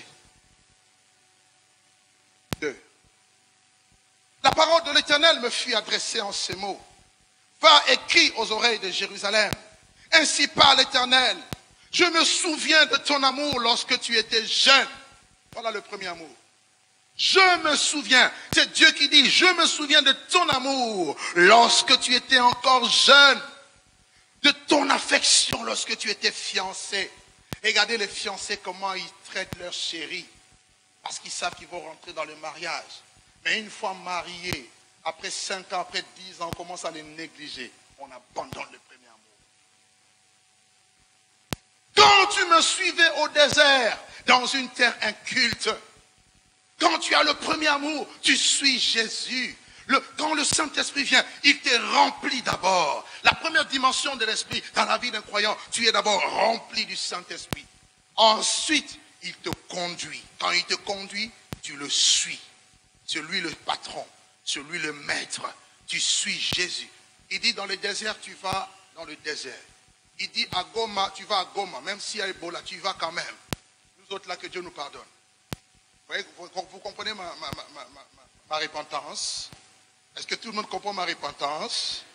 2. La parole de l'Éternel me fut adressée en ces mots. Va et crie aux oreilles de Jérusalem. Ainsi parle l'Éternel. Je me souviens de ton amour lorsque tu étais jeune. Voilà le premier amour. Je me souviens. C'est Dieu qui dit, je me souviens de ton amour lorsque tu étais encore jeune. De ton affection lorsque tu étais fiancé. Regardez les fiancés comment ils traitent leur chérie. Parce qu'ils savent qu'ils vont rentrer dans le mariage. Mais une fois mariés, après 5 ans, après 10 ans, on commence à les négliger. On abandonne le premier amour. Quand tu me suivais au désert, dans une terre inculte, quand tu as le premier amour, tu suis Jésus. Quand le Saint-Esprit vient, il te remplit d'abord. La première dimension de l'Esprit dans la vie d'un croyant, tu es d'abord rempli du Saint-Esprit. Ensuite, il te conduit. Quand il te conduit, tu le suis. C'est lui le patron, c'est lui le maître. Tu suis Jésus. Il dit dans le désert, tu vas dans le désert. Il dit à Goma, tu vas à Goma. Même s'il y a Ebola, tu y vas quand même. Nous autres là, que Dieu nous pardonne. Vous comprenez ma repentance? Est-ce que tout le monde comprend ma repentance?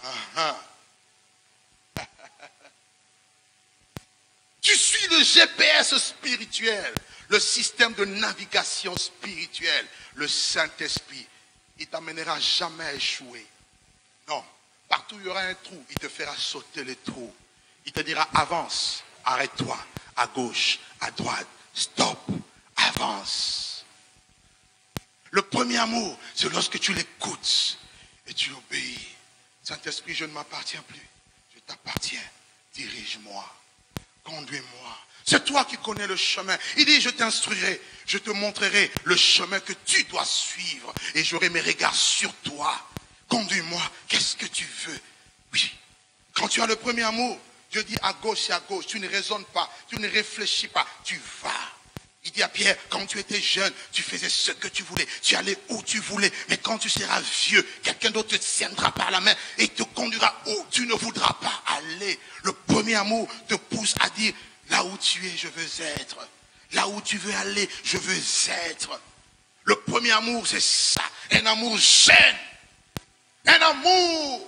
Tu suis le GPS spirituel, le système de navigation spirituelle, le Saint-Esprit. Il ne t'amènera jamais à échouer. Non. Partout où il y aura un trou, il te fera sauter le trou. Il te dira avance, arrête-toi, à gauche, à droite, stop, avance. Le premier amour, c'est lorsque tu l'écoutes et tu obéis. Saint-Esprit, je ne m'appartiens plus. Je t'appartiens. Dirige-moi. Conduis-moi. C'est toi qui connais le chemin. Il dit, je t'instruirai. Je te montrerai le chemin que tu dois suivre. Et j'aurai mes regards sur toi. Conduis-moi. Qu'est-ce que tu veux? Oui. Quand tu as le premier amour, Dieu dit à gauche et à gauche. Tu ne raisonnes pas. Tu ne réfléchis pas. Tu vas. Il dit à Pierre, quand tu étais jeune, tu faisais ce que tu voulais. Tu allais où tu voulais. Mais quand tu seras vieux, quelqu'un d'autre te tiendra par la main et te conduira où tu ne voudras pas aller. Le premier amour te pousse à dire, là où tu es, je veux être. Là où tu veux aller, je veux être. Le premier amour, c'est ça. Un amour jeune. Un amour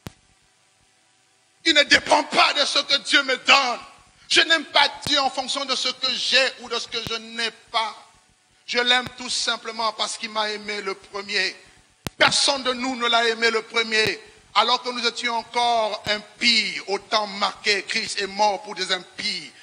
qui ne dépend pas de ce que Dieu me donne. Je n'aime pas Dieu en fonction de ce que j'ai ou de ce que je n'ai pas. Je l'aime tout simplement parce qu'il m'a aimé le premier. Personne de nous ne l'a aimé le premier. Alors que nous étions encore impies, au temps marqué, Christ est mort pour des impies.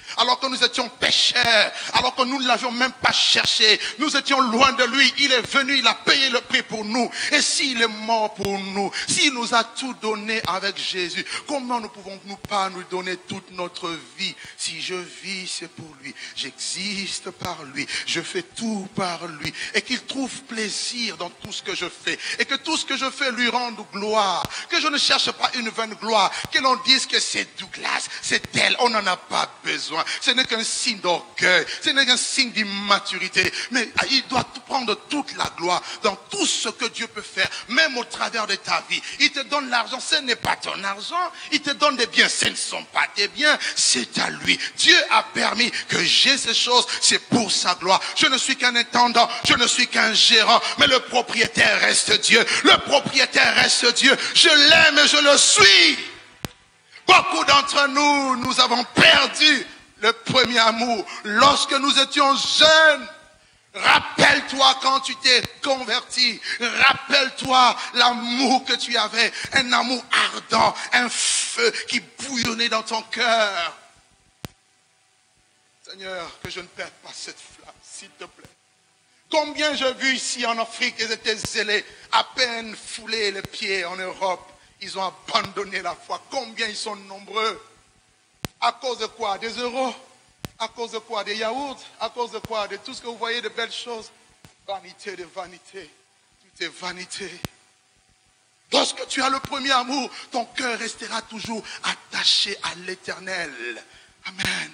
alors que nous étions pécheurs, alors que nous ne l'avions même pas cherché, nous étions loin de lui, il est venu, il a payé le prix pour nous. Et s'il est mort pour nous, s'il nous a tout donné avec Jésus, comment ne pouvons-nous pas nous donner toute notre vie? Si je vis, c'est pour lui, j'existe par lui, je fais tout par lui, et qu'il trouve plaisir dans tout ce que je fais, et que tout ce que je fais lui rende gloire, que je ne cherche pas une vaine gloire, que l'on dise que c'est Douglas, c'est elle, on n'en a pas besoin. Ce n'est qu'un signe d'orgueil, ce n'est qu'un signe d'immaturité, mais il doit prendre toute la gloire dans tout ce que Dieu peut faire, même au travers de ta vie. Il te donne l'argent, ce n'est pas ton argent, il te donne des biens, ce ne sont pas tes biens, c'est à lui. Dieu a permis que j'ai ces choses, c'est pour sa gloire. Je ne suis qu'un intendant, je ne suis qu'un gérant, mais le propriétaire reste Dieu, le propriétaire reste Dieu. Je l'aime et je le suis. Beaucoup d'entre nous, nous avons perdu le premier amour lorsque nous étions jeunes. Rappelle-toi quand tu t'es converti. Rappelle-toi l'amour que tu avais. Un amour ardent, un feu qui bouillonnait dans ton cœur. Seigneur, que je ne perde pas cette flamme, s'il te plaît. Combien j'ai vu ici en Afrique, ils étaient zélés, à peine foulés les pieds en Europe. Ils ont abandonné la foi. Combien ils sont nombreux? À cause de quoi? Des euros? À cause de quoi? Des yaourts? À cause de quoi? De tout ce que vous voyez de belles choses? Vanité de vanité. Tout est vanité. Lorsque tu as le premier amour, ton cœur restera toujours attaché à l'Éternel. Amen.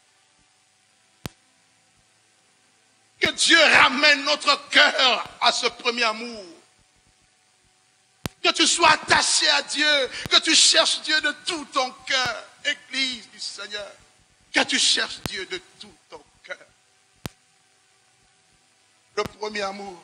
Que Dieu ramène notre cœur à ce premier amour. Que tu sois attaché à Dieu, que tu cherches Dieu de tout ton cœur, Église du Seigneur, que tu cherches Dieu de tout ton cœur. Le premier amour,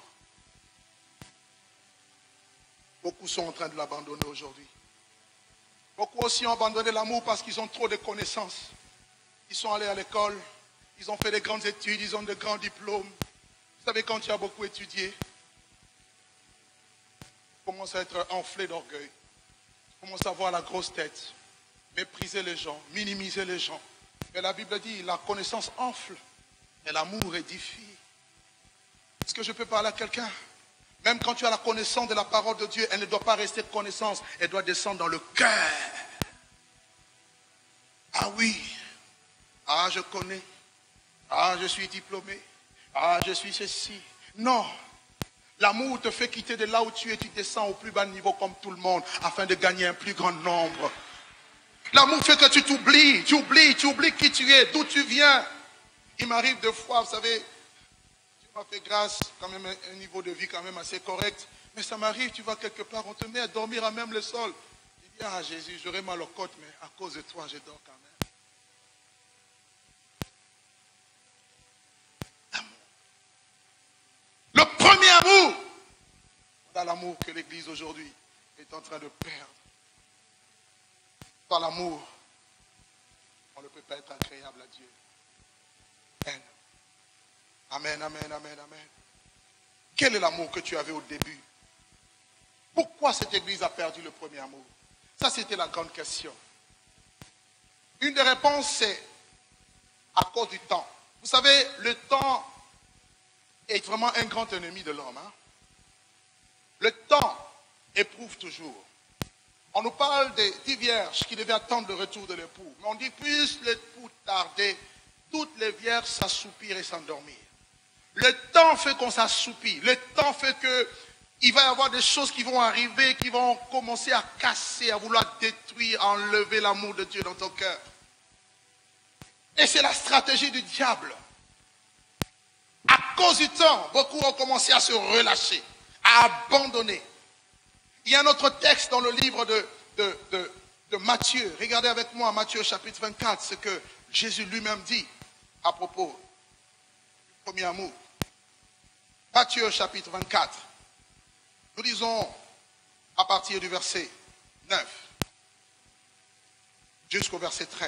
beaucoup sont en train de l'abandonner aujourd'hui. Beaucoup aussi ont abandonné l'amour parce qu'ils ont trop de connaissances. Ils sont allés à l'école, ils ont fait des grandes études, ils ont de grands diplômes. Vous savez, quand tu as beaucoup étudié, commence à être enflé d'orgueil, commence à avoir la grosse tête, mépriser les gens, minimiser les gens. Mais la Bible dit, la connaissance enfle, mais l'amour édifie. Est-ce que je peux parler à quelqu'un? Même quand tu as la connaissance de la parole de Dieu, elle ne doit pas rester connaissance, elle doit descendre dans le cœur. Ah oui, ah je connais, ah je suis diplômé, ah je suis ceci. Non. L'amour te fait quitter de là où tu es, tu descends au plus bas niveau comme tout le monde, afin de gagner un plus grand nombre. L'amour fait que tu t'oublies, tu oublies qui tu es, d'où tu viens. Il m'arrive deux fois, vous savez, Dieu m'a fait grâce, quand même un niveau de vie quand même assez correct, mais ça m'arrive, tu vas quelque part, on te met à dormir à même le sol. Il dit, ah Jésus, j'aurais mal aux côtes, mais à cause de toi, je dors quand même. Le premier amour, voilà l'amour que l'Église aujourd'hui est en train de perdre. Par l'amour, on ne peut pas être agréable à Dieu. Amen. Amen, amen, amen, amen. Quel est l'amour que tu avais au début? Pourquoi cette Église a perdu le premier amour? Ça, c'était la grande question. Une des réponses, c'est à cause du temps. Vous savez, le temps est vraiment un grand ennemi de l'homme. Hein? Le temps éprouve toujours. On nous parle des 10 vierges qui devaient attendre le retour de l'époux. Mais on dit, plus l'époux tardait, toutes les vierges s'assoupirent et s'endormirent. Le temps fait qu'on s'assoupit. Le temps fait qu'il va y avoir des choses qui vont arriver, qui vont commencer à casser, à vouloir détruire, à enlever l'amour de Dieu dans ton cœur. Et c'est la stratégie du diable. À cause du temps, beaucoup ont commencé à se relâcher, à abandonner. Il y a un autre texte dans le livre de Matthieu. Regardez avec moi Matthieu chapitre 24, ce que Jésus lui-même dit à propos du premier amour. Matthieu chapitre 24. Nous lisons à partir du verset 9 jusqu'au verset 13.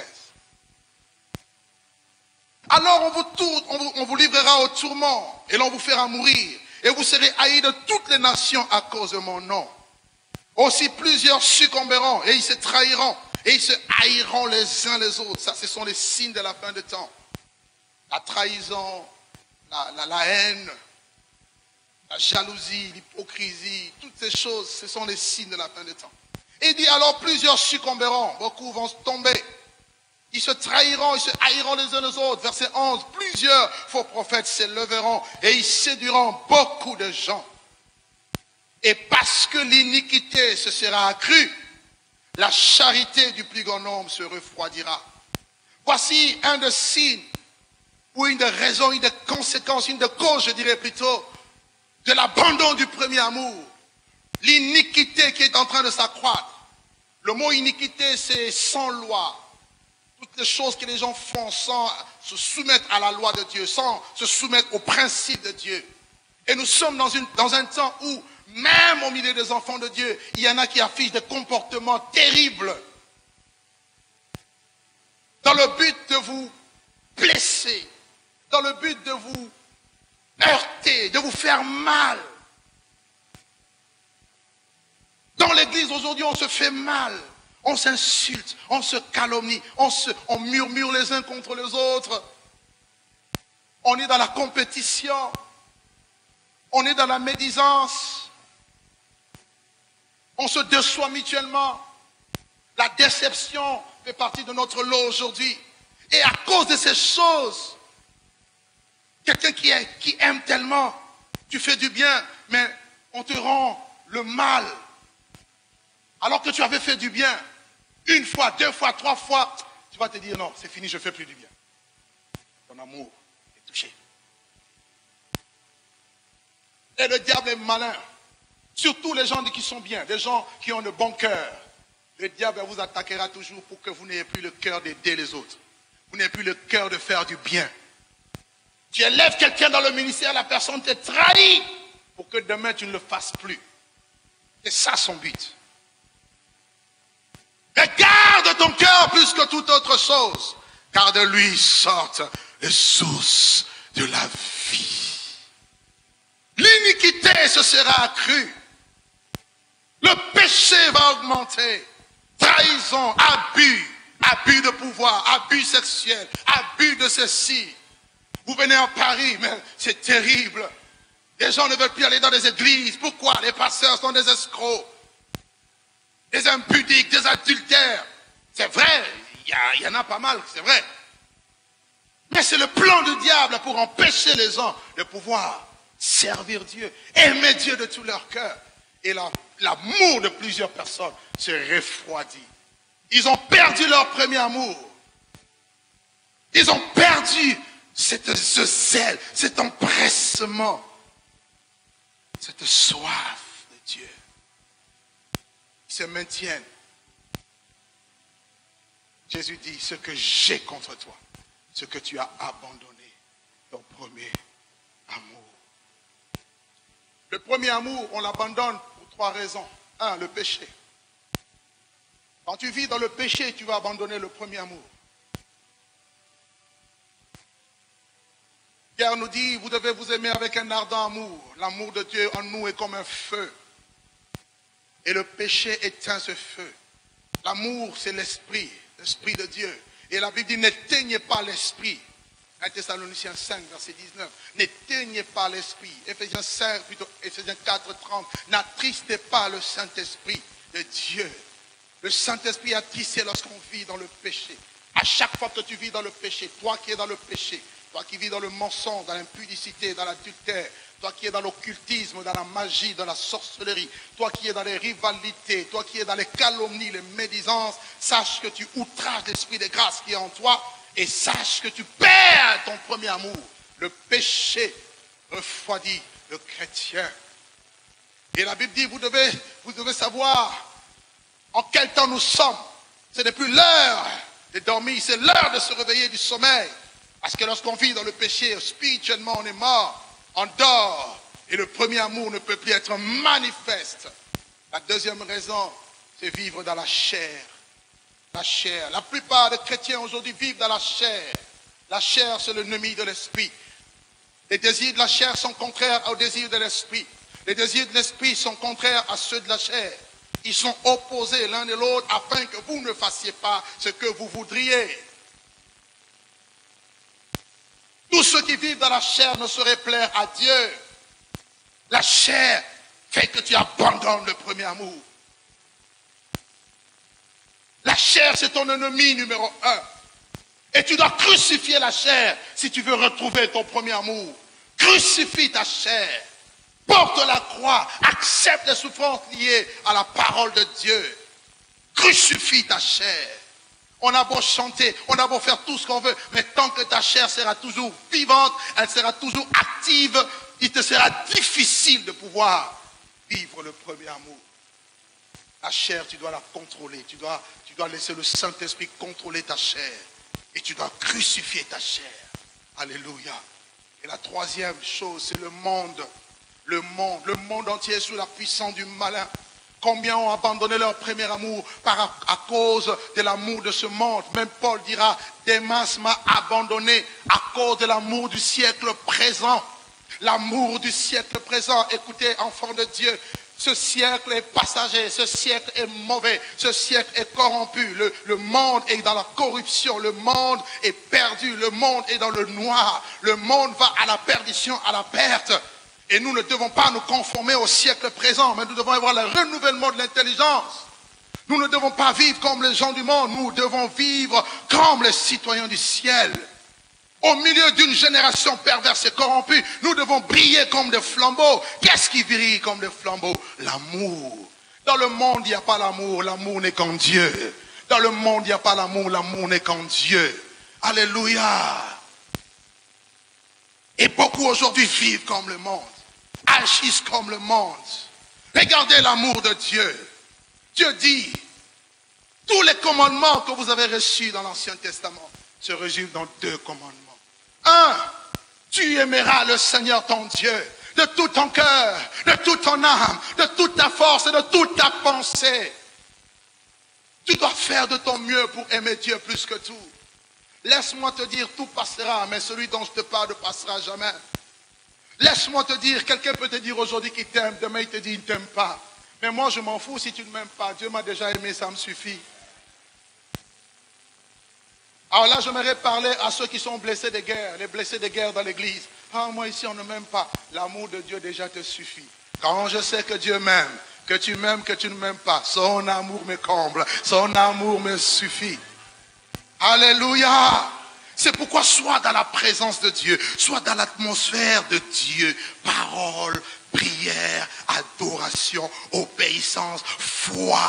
Alors on vous livrera au tourment et l'on vous fera mourir et vous serez haïs de toutes les nations à cause de mon nom. Aussi plusieurs succomberont et ils se trahiront et ils se haïront les uns les autres. Ça, ce sont les signes de la fin des temps. La trahison, la haine, la jalousie, l'hypocrisie, toutes ces choses, ce sont les signes de la fin des temps. Et il dit alors plusieurs succomberont, beaucoup vont tomber. Ils se trahiront, ils se haïront les uns les autres. Verset 11, plusieurs faux prophètes s'élèveront et ils séduiront beaucoup de gens. Et parce que l'iniquité se sera accrue, la charité du plus grand nombre se refroidira. Voici un des signes, ou une des raisons, une des conséquences, une des causes, je dirais plutôt, de l'abandon du premier amour. L'iniquité qui est en train de s'accroître. Le mot iniquité, c'est sans loi. Toutes les choses que les gens font sans se soumettre à la loi de Dieu, sans se soumettre aux principes de Dieu. Et nous sommes dans un temps où, même au milieu des enfants de Dieu, il y en a qui affichent des comportements terribles. Dans le but de vous blesser, dans le but de vous heurter, de vous faire mal. Dans l'église aujourd'hui, on se fait mal. On s'insulte, on se calomnie, on murmure les uns contre les autres. On est dans la compétition. On est dans la médisance. On se déçoit mutuellement. La déception fait partie de notre lot aujourd'hui. Et à cause de ces choses, quelqu'un qui aime tellement, tu fais du bien, mais on te rend le mal. Alors que tu avais fait du bien, une fois, deux fois, trois fois, tu vas te dire non, c'est fini, je ne fais plus du bien. Ton amour est touché. Et le diable est malin. Surtout les gens qui sont bien, les gens qui ont le bon cœur. Le diable vous attaquera toujours pour que vous n'ayez plus le cœur d'aider les autres. Vous n'ayez plus le cœur de faire du bien. Tu élèves quelqu'un dans le ministère, la personne te trahit pour que demain tu ne le fasses plus. C'est ça son but. Regarde ton cœur plus que toute autre chose, car de lui sortent les sources de la vie. L'iniquité se sera accrue. Le péché va augmenter. Trahison, abus de pouvoir, abus sexuel, abus de ceci. Vous venez à Paris, mais c'est terrible. Les gens ne veulent plus aller dans les églises. Pourquoi? Les pasteurs sont des escrocs, des impudiques, des adultères. C'est vrai, il y en a pas mal, c'est vrai. Mais c'est le plan du diable pour empêcher les gens de pouvoir servir Dieu, aimer Dieu de tout leur cœur. Et l'amour de plusieurs personnes se refroidit. Ils ont perdu leur premier amour. Ils ont perdu ce zèle, cet empressement, cette soif de Dieu. Ils se maintiennent. Jésus dit, ce que j'ai contre toi, ce que tu as abandonné, ton premier amour. Le premier amour, on l'abandonne pour trois raisons. Un, le péché. Quand tu vis dans le péché, tu vas abandonner le premier amour. Pierre nous dit, vous devez vous aimer avec un ardent amour. L'amour de Dieu en nous est comme un feu. Et le péché éteint ce feu. L'amour, c'est l'esprit de Dieu. Et la Bible dit, n'éteignez pas l'esprit. 1 Thessaloniciens 5, verset 19. N'éteignez pas l'esprit. Éphésiens 5, plutôt Éphésiens 4, 30. N'attristez pas le Saint-Esprit de Dieu. Le Saint-Esprit est attristé lorsqu'on vit dans le péché. À chaque fois que tu vis dans le péché, toi qui es dans le péché, toi qui vis dans le mensonge, dans l'impudicité, dans l'adultère, toi qui es dans l'occultisme, dans la magie, dans la sorcellerie, toi qui es dans les rivalités, toi qui es dans les calomnies, les médisances, sache que tu outrages l'esprit de grâce qui est en toi et sache que tu perds ton premier amour. Le péché refroidit le chrétien. Et la Bible dit, vous devez savoir en quel temps nous sommes. Ce n'est plus l'heure de dormir, c'est l'heure de se réveiller du sommeil. Parce que lorsqu'on vit dans le péché, spirituellement, on est mort, on dort. Et le premier amour ne peut plus être manifeste. La deuxième raison, c'est vivre dans la chair. La chair. La plupart des chrétiens aujourd'hui vivent dans la chair. La chair, c'est l'ennemi de l'esprit. Les désirs de la chair sont contraires aux désirs de l'esprit. Les désirs de l'esprit sont contraires à ceux de la chair. Ils sont opposés l'un et l'autre afin que vous ne fassiez pas ce que vous voudriez. Tous ceux qui vivent dans la chair ne sauraient plaire à Dieu. La chair fait que tu abandonnes le premier amour. La chair, c'est ton ennemi numéro 1. Et tu dois crucifier la chair si tu veux retrouver ton premier amour. Crucifie ta chair. Porte la croix. Accepte les souffrances liées à la parole de Dieu. Crucifie ta chair. On a beau chanter, on a beau faire tout ce qu'on veut, mais tant que ta chair sera toujours vivante, elle sera toujours active, il te sera difficile de pouvoir vivre le premier amour. La chair, tu dois la contrôler. Tu dois laisser le Saint-Esprit contrôler ta chair. Et tu dois crucifier ta chair. Alléluia. Et la troisième chose, c'est le monde. Le monde entier est sous la puissance du malin. Combien ont abandonné leur premier amour à cause de l'amour de ce monde. Même Paul dira, Démas m'a abandonné à cause de l'amour du siècle présent. L'amour du siècle présent. Écoutez, enfants de Dieu, ce siècle est passager, ce siècle est mauvais, ce siècle est corrompu, le monde est dans la corruption, le monde est perdu, le monde est dans le noir, le monde va à la perdition, à la perte. Et nous ne devons pas nous conformer au siècle présent, mais nous devons avoir le renouvellement de l'intelligence. Nous ne devons pas vivre comme les gens du monde, nous devons vivre comme les citoyens du ciel. Au milieu d'une génération perverse et corrompue, nous devons briller comme des flambeaux. Qu'est-ce qui brille comme des flambeaux? L'amour. Dans le monde, il n'y a pas l'amour. L'amour n'est qu'en Dieu. Dans le monde, il n'y a pas l'amour. L'amour n'est qu'en Dieu. Alléluia. Et beaucoup aujourd'hui vivent comme le monde. Agissent comme le monde. Regardez l'amour de Dieu. Dieu dit, tous les commandements que vous avez reçus dans l'Ancien Testament se résument dans 2 commandements. 1, tu aimeras le Seigneur ton Dieu de tout ton cœur, de toute ton âme, de toute ta force et de toute ta pensée. Tu dois faire de ton mieux pour aimer Dieu plus que tout. Laisse-moi te dire, tout passera, mais celui dont je te parle ne passera jamais. Laisse-moi te dire, quelqu'un peut te dire aujourd'hui qu'il t'aime, demain il te dit il ne t'aime pas. Mais moi je m'en fous si tu ne m'aimes pas. Dieu m'a déjà aimé, ça me suffit. Alors là, j'aimerais parler à ceux qui sont blessés de guerre, les blessés de guerre dans l'église. Ah, moi ici, on ne m'aime pas. L'amour de Dieu déjà te suffit. Quand je sais que Dieu m'aime, que tu m'aimes, que tu ne m'aimes pas, son amour me comble, son amour me suffit. Alléluia. C'est pourquoi sois dans la présence de Dieu, sois dans l'atmosphère de Dieu. Parole, prière, adoration, obéissance, foi,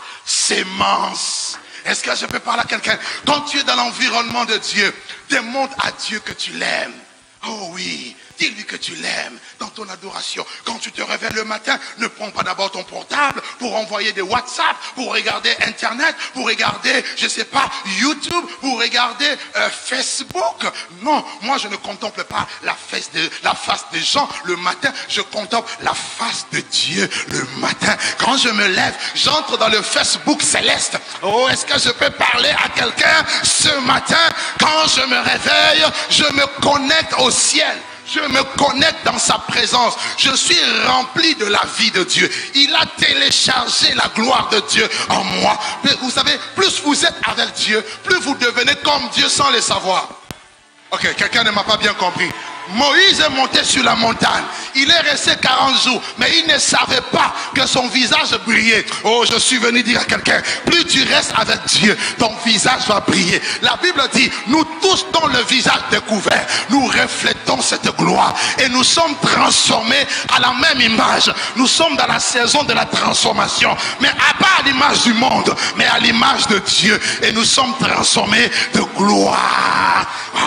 sémence. Est-ce que je peux parler à quelqu'un? Quand tu es dans l'environnement de Dieu, démontre à Dieu que tu l'aimes. Oh oui, dis-lui que tu l'aimes dans ton adoration. Quand tu te réveilles le matin, ne prends pas d'abord ton portable pour envoyer des WhatsApp, pour regarder Internet, pour regarder, je ne sais pas, YouTube, pour regarder Facebook. Non, moi je ne contemple pas la face des gens le matin. Je contemple la face de Dieu le matin. Quand je me lève, j'entre dans le Facebook céleste. Oh, est-ce que je peux parler à quelqu'un ce matin? Quand je me réveille, je me connecte au ciel. Je me connecte dans sa présence. Je suis rempli de la vie de Dieu. Il a téléchargé la gloire de Dieu en moi. Mais vous savez, plus vous êtes avec Dieu, plus vous devenez comme Dieu sans le savoir. Ok, quelqu'un ne m'a pas bien compris. Moïse est monté sur la montagne. Il est resté 40 jours. Mais il ne savait pas que son visage brillait. Oh, je suis venu dire à quelqu'un, plus tu restes avec Dieu, ton visage va briller. La Bible dit, nous tous dont le visage découvert, nous reflétons cette gloire. Et nous sommes transformés à la même image. Nous sommes dans la saison de la transformation. Mais pas à l'image du monde, mais à l'image de Dieu. Et nous sommes transformés de gloire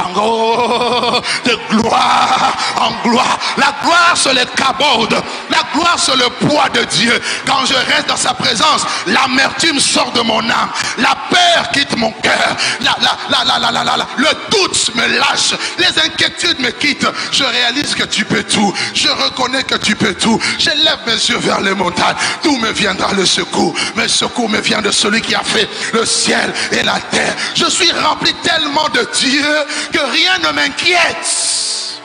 de gloire en gloire. La gloire c'est le kabod, la gloire c'est le poids de Dieu. Quand je reste dans sa présence, l'amertume sort de mon âme, la peur quitte mon cœur, le doute me lâche, les inquiétudes me quittent. Je réalise que tu peux tout, je reconnais que tu peux tout. Je lève mes yeux vers les montagnes, d'où me viendra le secours? Mais secours me vient de celui qui a fait le ciel et la terre. Je suis rempli tellement de Dieu que rien ne m'inquiète.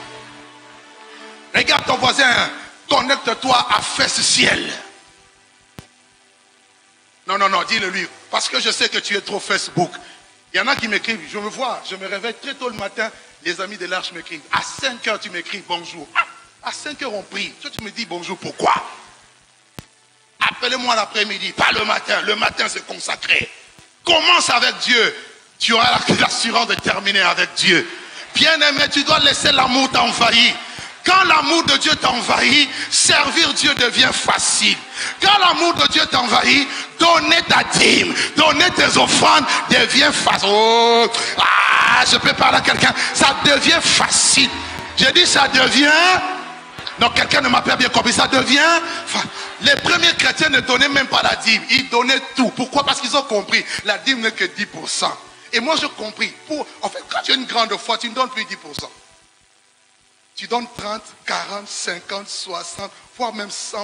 Regarde ton voisin, connecte-toi à Fesse Ciel. Non, non, non, dis-le lui. Parce que je sais que tu es trop Facebook. Il y en a qui m'écrivent, je me vois, je me réveille très tôt le matin, les amis de l'Arche m'écrivent. À 5 heures, tu m'écris bonjour. À 5 heures, on prie. Toi, tu me dis bonjour, pourquoi? Appelez-moi l'après-midi, pas le matin. Le matin, c'est consacré. Commence avec Dieu. Tu auras l'assurance de terminer avec Dieu. Bien-aimé, tu dois laisser l'amour t'envahir. Quand l'amour de Dieu t'envahit, servir Dieu devient facile. Quand l'amour de Dieu t'envahit, donner ta dîme, donner tes offrandes devient facile. Oh, je peux parler à quelqu'un. Ça devient facile. J'ai dit ça devient. Non, quelqu'un ne m'a pas bien compris. Ça devient. Les premiers chrétiens ne donnaient même pas la dîme. Ils donnaient tout. Pourquoi? Parce qu'ils ont compris. La dîme n'est que 10%. Et moi, j'ai compris. En fait, quand tu as une grande foi, tu ne donnes plus 10%. Tu donnes 30, 40, 50, 60, voire même 100%.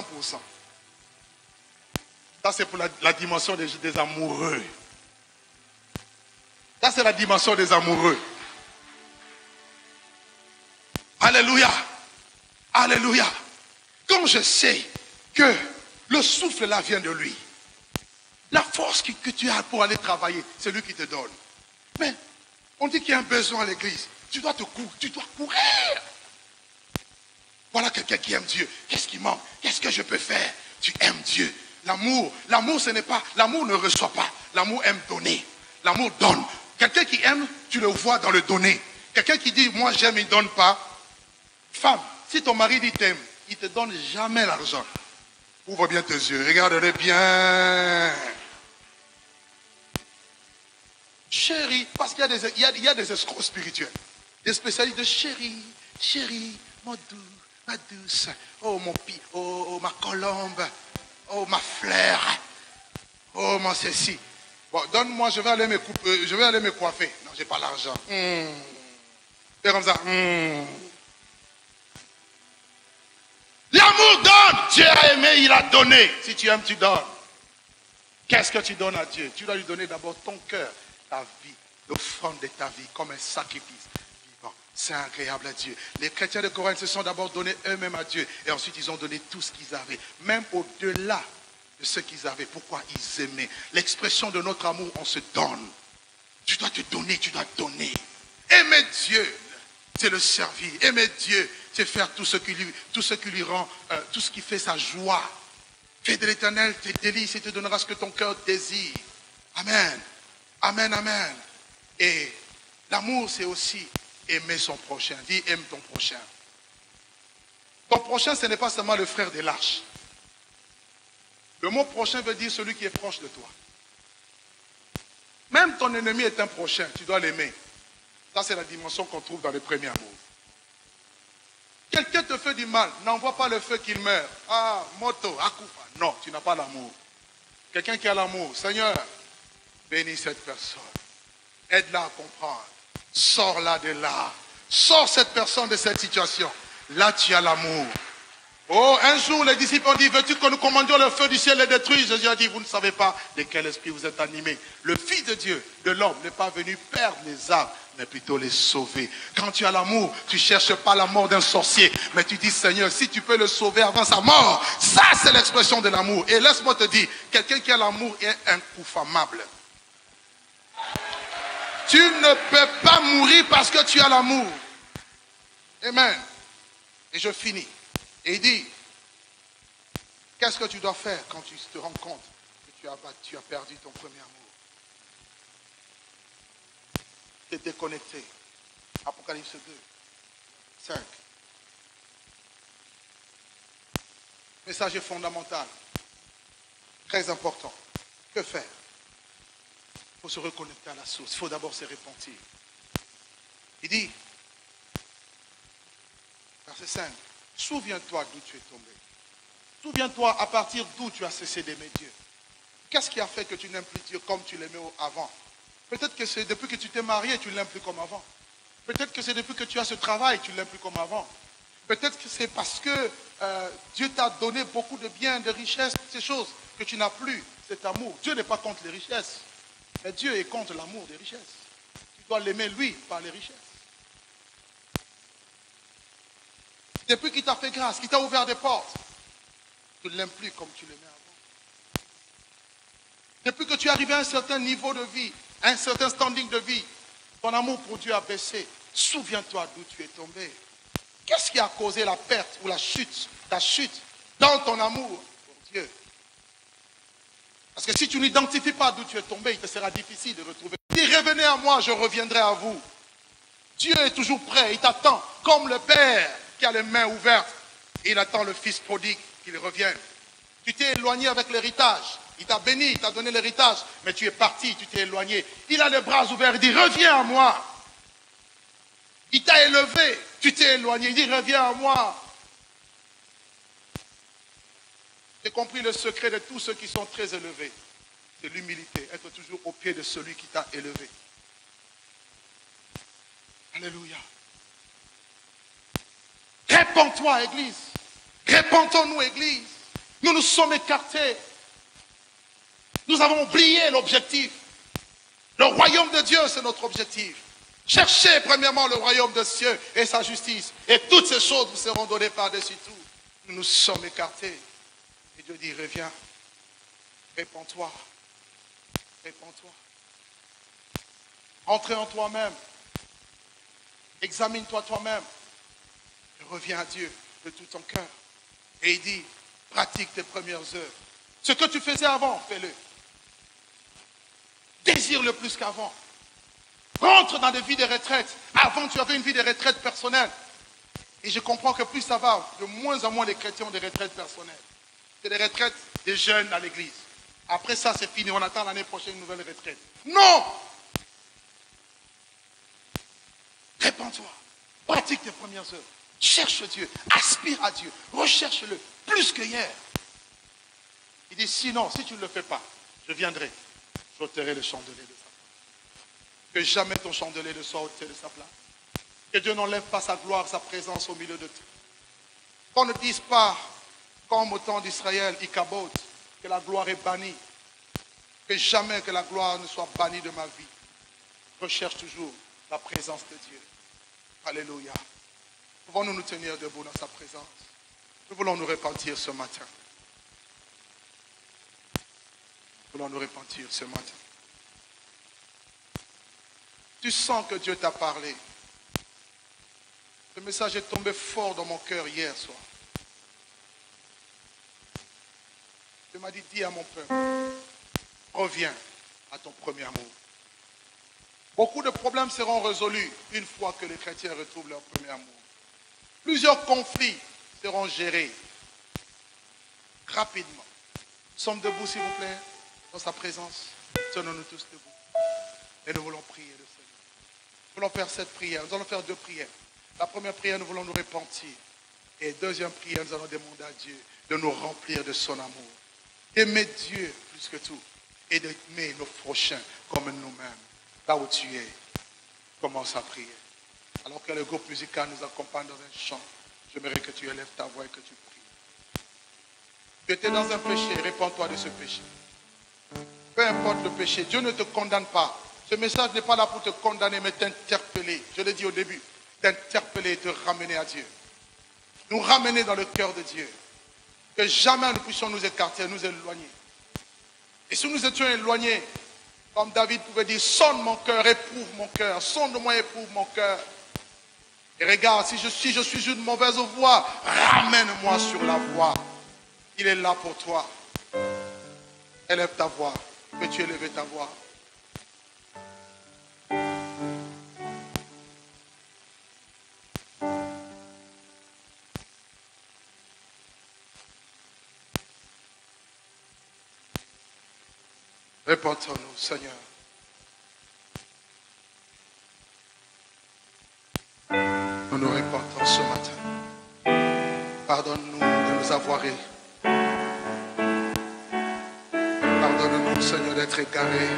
Ça, c'est pour la dimension des amoureux. Ça, c'est la dimension des amoureux. Alléluia. Alléluia. Comme je sais que le souffle là vient de lui, la force que tu as pour aller travailler, c'est lui qui te donne. Mais on dit qu'il y a un besoin à l'église. Tu dois courir. Voilà quelqu'un qui aime Dieu. Qu'est-ce qui manque? Qu'est-ce que je peux faire? Tu aimes Dieu. L'amour, ce n'est pas, l'amour ne reçoit pas. L'amour aime donner. L'amour donne. Quelqu'un qui aime, tu le vois dans le donner. Quelqu'un qui dit, moi j'aime, il ne donne pas. Femme, si ton mari dit t'aime, il ne te donne jamais l'argent. Ouvre bien tes yeux, regarde-les bien. Chérie, parce qu'il y a des escrocs spirituels. Des spécialistes de chérie, mon doux, ma douce, oh mon pi, oh ma colombe, oh ma fleur, oh mon ceci. Bon, donne-moi, je vais aller me coiffer. Non, j'ai pas l'argent. Fais comme ça. L'amour donne. Dieu a aimé, il a donné. Si tu aimes, tu donnes. Qu'est-ce que tu donnes à Dieu? Tu dois lui donner d'abord ton cœur, ta vie, l'offrande de ta vie, comme un sacrifice. C'est agréable à Dieu. Les chrétiens de Corinthe se sont d'abord donnés eux-mêmes à Dieu. Et ensuite, ils ont donné tout ce qu'ils avaient. Même au-delà de ce qu'ils avaient. Pourquoi ils aimaient? L'expression de notre amour, on se donne. Tu dois te donner, tu dois donner. Aimer Dieu, c'est le servir. Aimer Dieu, c'est faire tout ce qui lui rend, tout ce qui fait sa joie. Fais de l'Éternel tes délices et te donnera ce que ton cœur désire. Amen. Amen, amen. Et l'amour, c'est aussi aimer son prochain. Dis, aime ton prochain. Ton prochain, ce n'est pas seulement le frère des lâches. Le mot prochain veut dire celui qui est proche de toi. Même ton ennemi est un prochain, tu dois l'aimer. Ça, c'est la dimension qu'on trouve dans les premiers amours. Quelqu'un te fait du mal, n'envoie pas le feu qu'il meurt. Ah, moto, akufa. Non, tu n'as pas l'amour. Quelqu'un qui a l'amour, Seigneur, bénis cette personne. Aide-la à comprendre. Sors-la de là. Sors cette personne de cette situation. Là, tu as l'amour. Oh, un jour, les disciples ont dit, veux-tu que nous commandions le feu du ciel et détruise? Jésus a dit, vous ne savez pas de quel esprit vous êtes animés. Le Fils de Dieu, de l'homme, n'est pas venu perdre les âmes, mais plutôt les sauver. Quand tu as l'amour, tu ne cherches pas la mort d'un sorcier, mais tu dis, Seigneur, si tu peux le sauver avant sa mort, ça c'est l'expression de l'amour. Et laisse-moi te dire, quelqu'un qui a l'amour est inconfamable. Tu ne peux pas mourir parce que tu as l'amour. Amen. Et je finis. Et il dit, qu'est-ce que tu dois faire quand tu te rends compte que tu as perdu ton premier amour? Tu es déconnecté. Apocalypse 2, 5. Message est fondamental. Très important. Que faire? Il faut se reconnecter à la source. Il faut d'abord se repentir. Il dit, verset 5, souviens-toi d'où tu es tombé. Souviens-toi à partir d'où tu as cessé d'aimer Dieu. Qu'est-ce qui a fait que tu n'aimes plus Dieu comme tu l'aimais avant? Peut-être que c'est depuis que tu t'es marié, tu ne l'aimes plus comme avant. Peut-être que c'est depuis que tu as ce travail, tu ne l'aimes plus comme avant. Peut-être que c'est parce que Dieu t'a donné beaucoup de biens, de richesses, ces choses que tu n'as plus cet amour. Dieu n'est pas contre les richesses, mais Dieu est contre l'amour des richesses. Tu dois l'aimer lui par les richesses. Depuis qu'il t'a fait grâce, qu'il t'a ouvert des portes, tu ne l'aimes plus comme tu l'aimais avant. Depuis que tu es arrivé à un certain niveau de vie, à un certain standing de vie, ton amour pour Dieu a baissé. Souviens-toi d'où tu es tombé. Qu'est-ce qui a causé la perte ou la chute, ta chute dans ton amour pour Dieu? Parce que si tu n'identifies pas d'où tu es tombé, il te sera difficile de retrouver. Dis, revenez à moi, je reviendrai à vous. Dieu est toujours prêt, il t'attend, comme le Père qui a les mains ouvertes. Il attend le Fils prodigue qu'il revienne. Tu t'es éloigné avec l'héritage. Il t'a béni, il t'a donné l'héritage, mais tu es parti, tu t'es éloigné. Il a les bras ouverts, il dit, reviens à moi. Il t'a élevé, tu t'es éloigné, il dit, reviens à moi. J'ai compris le secret de tous ceux qui sont très élevés. C'est l'humilité, être toujours au pied de celui qui t'a élevé. Alléluia. Répands-toi, Église. Répandons-nous, Église. Nous nous sommes écartés. Nous avons oublié l'objectif. Le royaume de Dieu, c'est notre objectif. Cherchez premièrement le royaume de Dieu et sa justice. Et toutes ces choses vous seront données par-dessus tout. Nous nous sommes écartés. Et Dieu dit, reviens. Répands-toi. Répands-toi. Entre en toi-même. Examine-toi toi-même. Et reviens à Dieu de tout ton cœur. Et il dit, pratique tes premières œuvres. Ce que tu faisais avant, fais-le. Désire-le plus qu'avant. Rentre dans des vies de retraite. Avant, tu avais une vie de retraite personnelle. Et je comprends que plus ça va, de moins en moins les chrétiens ont des retraites personnelles. C'est des retraites des jeunes à l'église. Après ça, c'est fini. On attend l'année prochaine une nouvelle retraite. Non! Répands-toi. Pratique tes premières œuvres. Cherche Dieu. Aspire à Dieu. Recherche-le plus que hier. Il dit, sinon, si tu ne le fais pas, je viendrai. J'ôterai le chandelier de sa place. Que jamais ton chandelier ne soit ôté de sa place. Que Dieu n'enlève pas sa gloire, sa présence au milieu de tout. Qu'on ne dise pas, comme au temps d'Israël, Ichabod, que la gloire est bannie. Que jamais que la gloire ne soit bannie de ma vie. Recherche toujours la présence de Dieu. Alléluia. Pouvons-nous nous tenir debout dans sa présence? Nous voulons nous repentir ce matin. Nous voulons nous repentir ce matin. Tu sens que Dieu t'a parlé. Ce message est tombé fort dans mon cœur hier soir. Dieu m'a dit, dis à mon peuple, reviens à ton premier amour. Beaucoup de problèmes seront résolus une fois que les chrétiens retrouvent leur premier amour. Plusieurs conflits seront gérés rapidement. Nous sommes debout, s'il vous plaît, dans sa présence. Tenons-nous tous debout. Et nous voulons prier le Seigneur. Nous voulons faire cette prière. Nous allons faire deux prières. La première prière, nous voulons nous repentir. Et deuxième prière, nous allons demander à Dieu de nous remplir de son amour. D'aimer Dieu plus que tout. Et d'aimer nos prochains comme nous-mêmes. Là où tu es, commence à prier. Alors que le groupe musical nous accompagne dans un chant, j'aimerais que tu élèves ta voix et que tu pries. Tu étais dans un péché, répands-toi de ce péché. Peu importe le péché, Dieu ne te condamne pas. Ce message n'est pas là pour te condamner, mais t'interpeller. Je l'ai dit au début, t'interpeller et te ramener à Dieu. Nous ramener dans le cœur de Dieu. Que jamais nous puissions nous écarter, nous éloigner. Et si nous étions éloignés, comme David pouvait dire, sonde mon cœur, éprouve mon cœur, sonde-moi, éprouve mon cœur. Et regarde, si je suis une mauvaise voie, ramène-moi sur la voie. Il est là pour toi. Élève ta voix. Peux-tu élever ta voix? Répondons-nous, Seigneur. Nous nous répentons ce matin. Pardonne-nous de nous avoir Pardonne-nous, Seigneur, d'être égarés.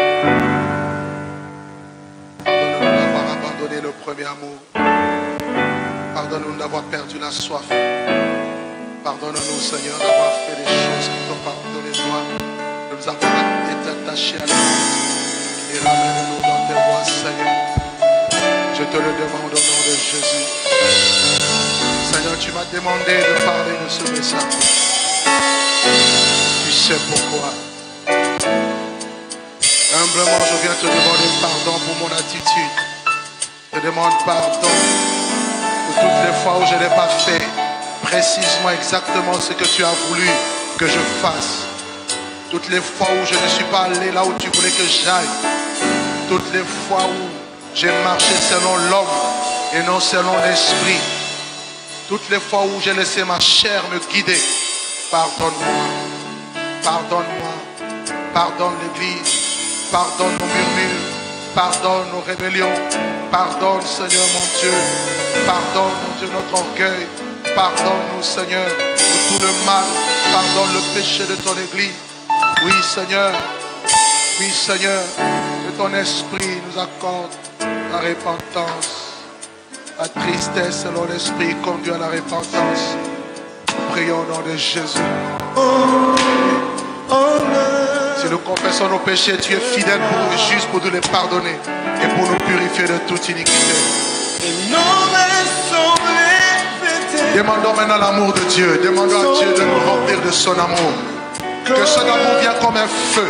Pardonne-nous d'avoir abandonné le premier amour. Pardonne-nous d'avoir perdu la soif. Pardonne-nous, Seigneur, d'avoir fait des choses qui t'ont pas donné joie. De nous avoir été attachés à la vie. Et ramène-nous dans tes voies, Seigneur. Je te le demande au nom de Jésus. Seigneur, tu m'as demandé de parler de ce message. Tu sais pourquoi. Humblement, je viens te demander pardon pour mon attitude. Je te demande pardon de toutes les fois où je n'ai pas fait précisément exactement ce que tu as voulu que je fasse. Toutes les fois où je ne suis pas allé là où tu voulais que j'aille. Toutes les fois où j'ai marché selon l'homme et non selon l'esprit. Toutes les fois où j'ai laissé ma chair me guider. Pardonne-moi. Pardonne-moi. Pardonne l'Église. Pardonne nos murmures. Pardonne nos rébellions. Pardonne, Seigneur mon Dieu. Pardonne, mon Dieu, notre orgueil. Pardonne-nous, Seigneur, pour tout le mal. Pardonne le péché de ton Église. Oui, Seigneur. Oui, Seigneur. Que ton esprit nous accorde la repentance. La tristesse selon l'esprit conduit à la repentance. Prions au nom de Jésus. Si nous confessons nos péchés, tu es fidèle et juste pour nous les pardonner et pour nous purifier de toute iniquité. Demandons maintenant l'amour de Dieu. Demandons à Dieu de nous remplir de son amour. Que son amour vienne comme un feu.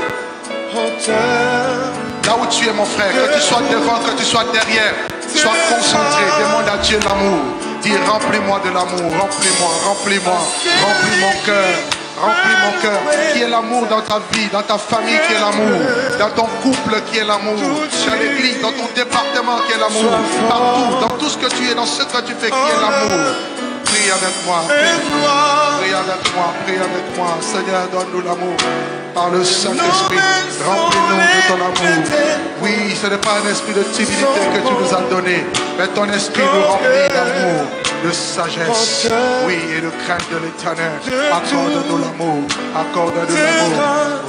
Là où tu es, mon frère, que tu sois devant, que tu sois derrière, sois concentré. Demande à Dieu l'amour. Dis, remplis-moi de l'amour. Remplis-moi, remplis-moi, remplis mon cœur. Remplis mon cœur. Qui est l'amour dans ta vie, dans ta famille, qui est l'amour. Dans ton couple, qui est l'amour. Dans l'église, dans ton département, qui est l'amour. Partout, dans tout ce que tu es, dans ce que tu fais, qui est l'amour. Prie avec moi. Prie avec moi. Prie avec moi. Seigneur, donne-nous l'amour. Par le Saint-Esprit, remplis-nous de ton amour. Oui, ce n'est pas un esprit de timidité que tu nous as donné, mais ton esprit nous remplit d'amour, de sagesse, oui, et de crainte de l'Éternel. Accorde-nous l'amour. Accorde-nous l'amour.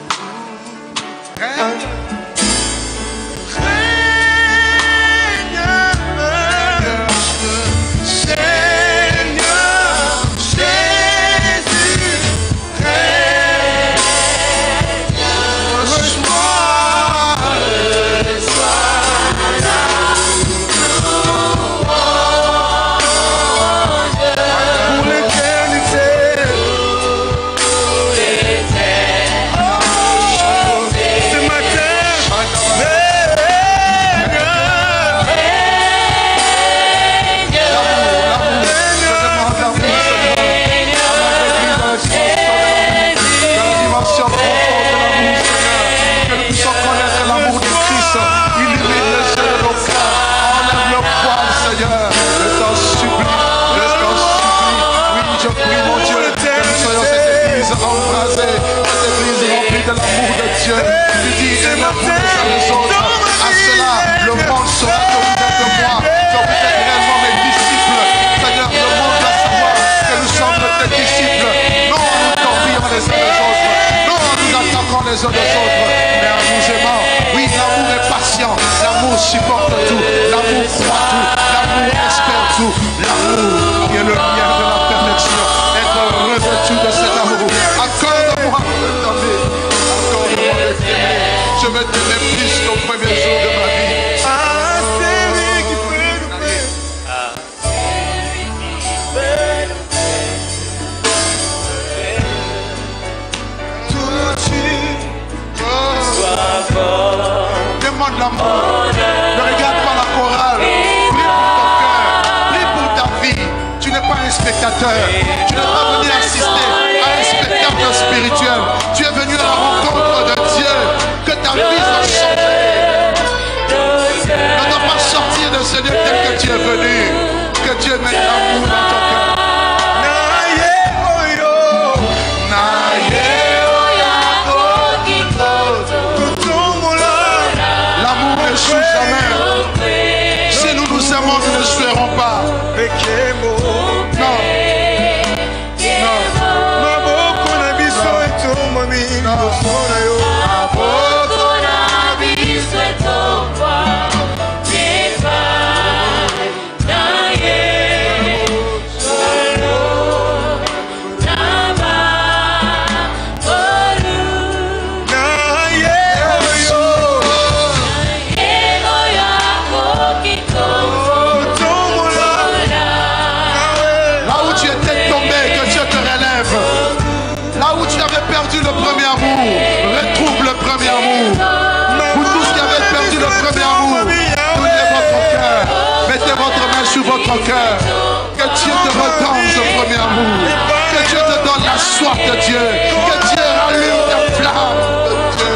De l'amour de Dieu, tu dis aimez-vous les uns les autres. À cela, le monde saura que vous êtes de moi, que vous êtes réellement mes disciples. Seigneur, le monde va savoir que nous sommes tes disciples. Non en nous torpillant les uns les autres, non en nous attaquant les uns les autres, mais en nous aimant. Oui, l'amour est patient, l'amour supporte tout, l'amour croit tout, l'amour espère tout, l'amour qui est le lien de la perfection. Être revêtu de cet amour. Accorde-moi de t'aimer. Je vais t'aimer plus qu'au premier jour de ma vie. Ah, c'est lui qui peut nous faire. Demande l'amour. Ne regarde pas la chorale. Prie pour ton cœur. Prie pour ta vie. Tu n'es pas un spectateur. Tu n'es pas venu assister à un spectacle spirituel. Tu es venu à la rencontre de Dieu. Que ta vie soit changée. Ne dois pas sortir de ce lieu tel que tu es venu. Que Dieu mette l'amour dans ton cœur. L'amour ne joue jamais. Si nous nous aimons, nous ne jouerons pas. Non. notre cœur. Que Dieu te redonne ce premier amour. Que Dieu te donne la soif de Dieu. Que Dieu rallume ta flamme de Dieu.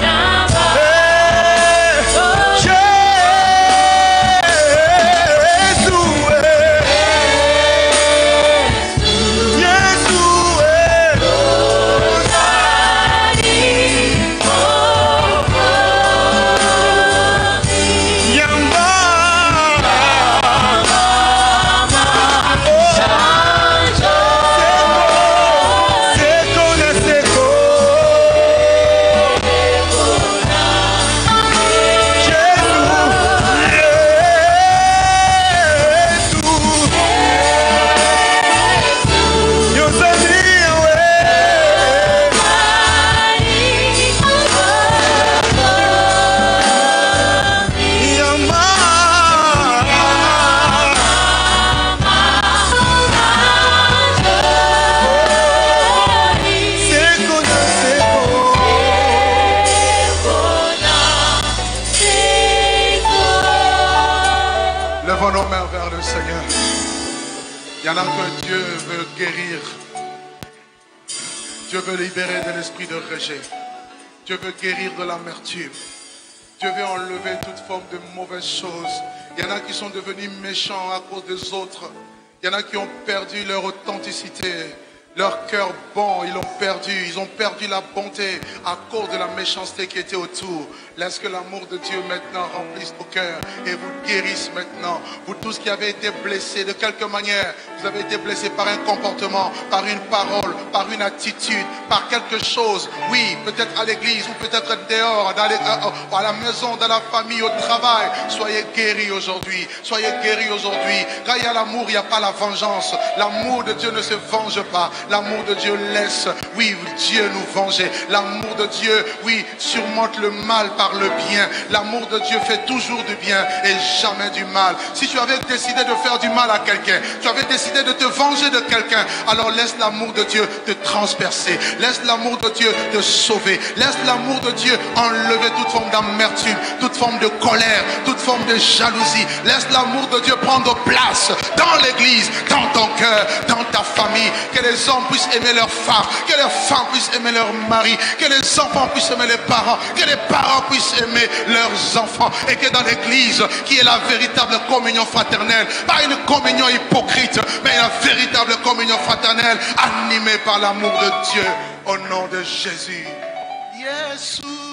Il y en a que Dieu veut guérir. Dieu veut libérer de l'esprit de rejet. Dieu veut guérir de l'amertume. Dieu veut enlever toute forme de mauvaise chose. Il y en a qui sont devenus méchants à cause des autres. Il y en a qui ont perdu leur authenticité. Leur cœur bon, ils l'ont perdu. Ils ont perdu la bonté à cause de la méchanceté qui était autour. Laisse que l'amour de Dieu maintenant remplisse vos cœurs et vous guérisse maintenant. Vous tous qui avez été blessés de quelque manière, vous avez été blessés par un comportement, par une parole, par une attitude, par quelque chose. Oui, peut-être à l'église ou peut-être dehors, à la maison, dans la famille, au travail. Soyez guéris aujourd'hui. Soyez guéris aujourd'hui. Quand il y a l'amour, il n'y a pas la vengeance. L'amour de Dieu ne se venge pas. L'amour de Dieu laisse, oui, Dieu nous venger. L'amour de Dieu, oui, surmonte le mal par le bien. L'amour de Dieu fait toujours du bien et jamais du mal. Si tu avais décidé de faire du mal à quelqu'un, tu avais décidé de te venger de quelqu'un, alors laisse l'amour de Dieu te transpercer. Laisse l'amour de Dieu te sauver. Laisse l'amour de Dieu enlever toute forme d'amertume, toute forme de colère, toute forme de jalousie. Laisse l'amour de Dieu prendre place dans l'église, dans ton cœur, dans ta famille. Que les hommes puissent aimer leurs femmes, que les femmes puissent aimer leurs maris, que les enfants puissent aimer les parents, que les parents puissent aimer leurs enfants, et que dans l'église, qui est la véritable communion fraternelle, pas une communion hypocrite, mais la véritable communion fraternelle animée par l'amour de Dieu, au nom de Jésus. Jésus.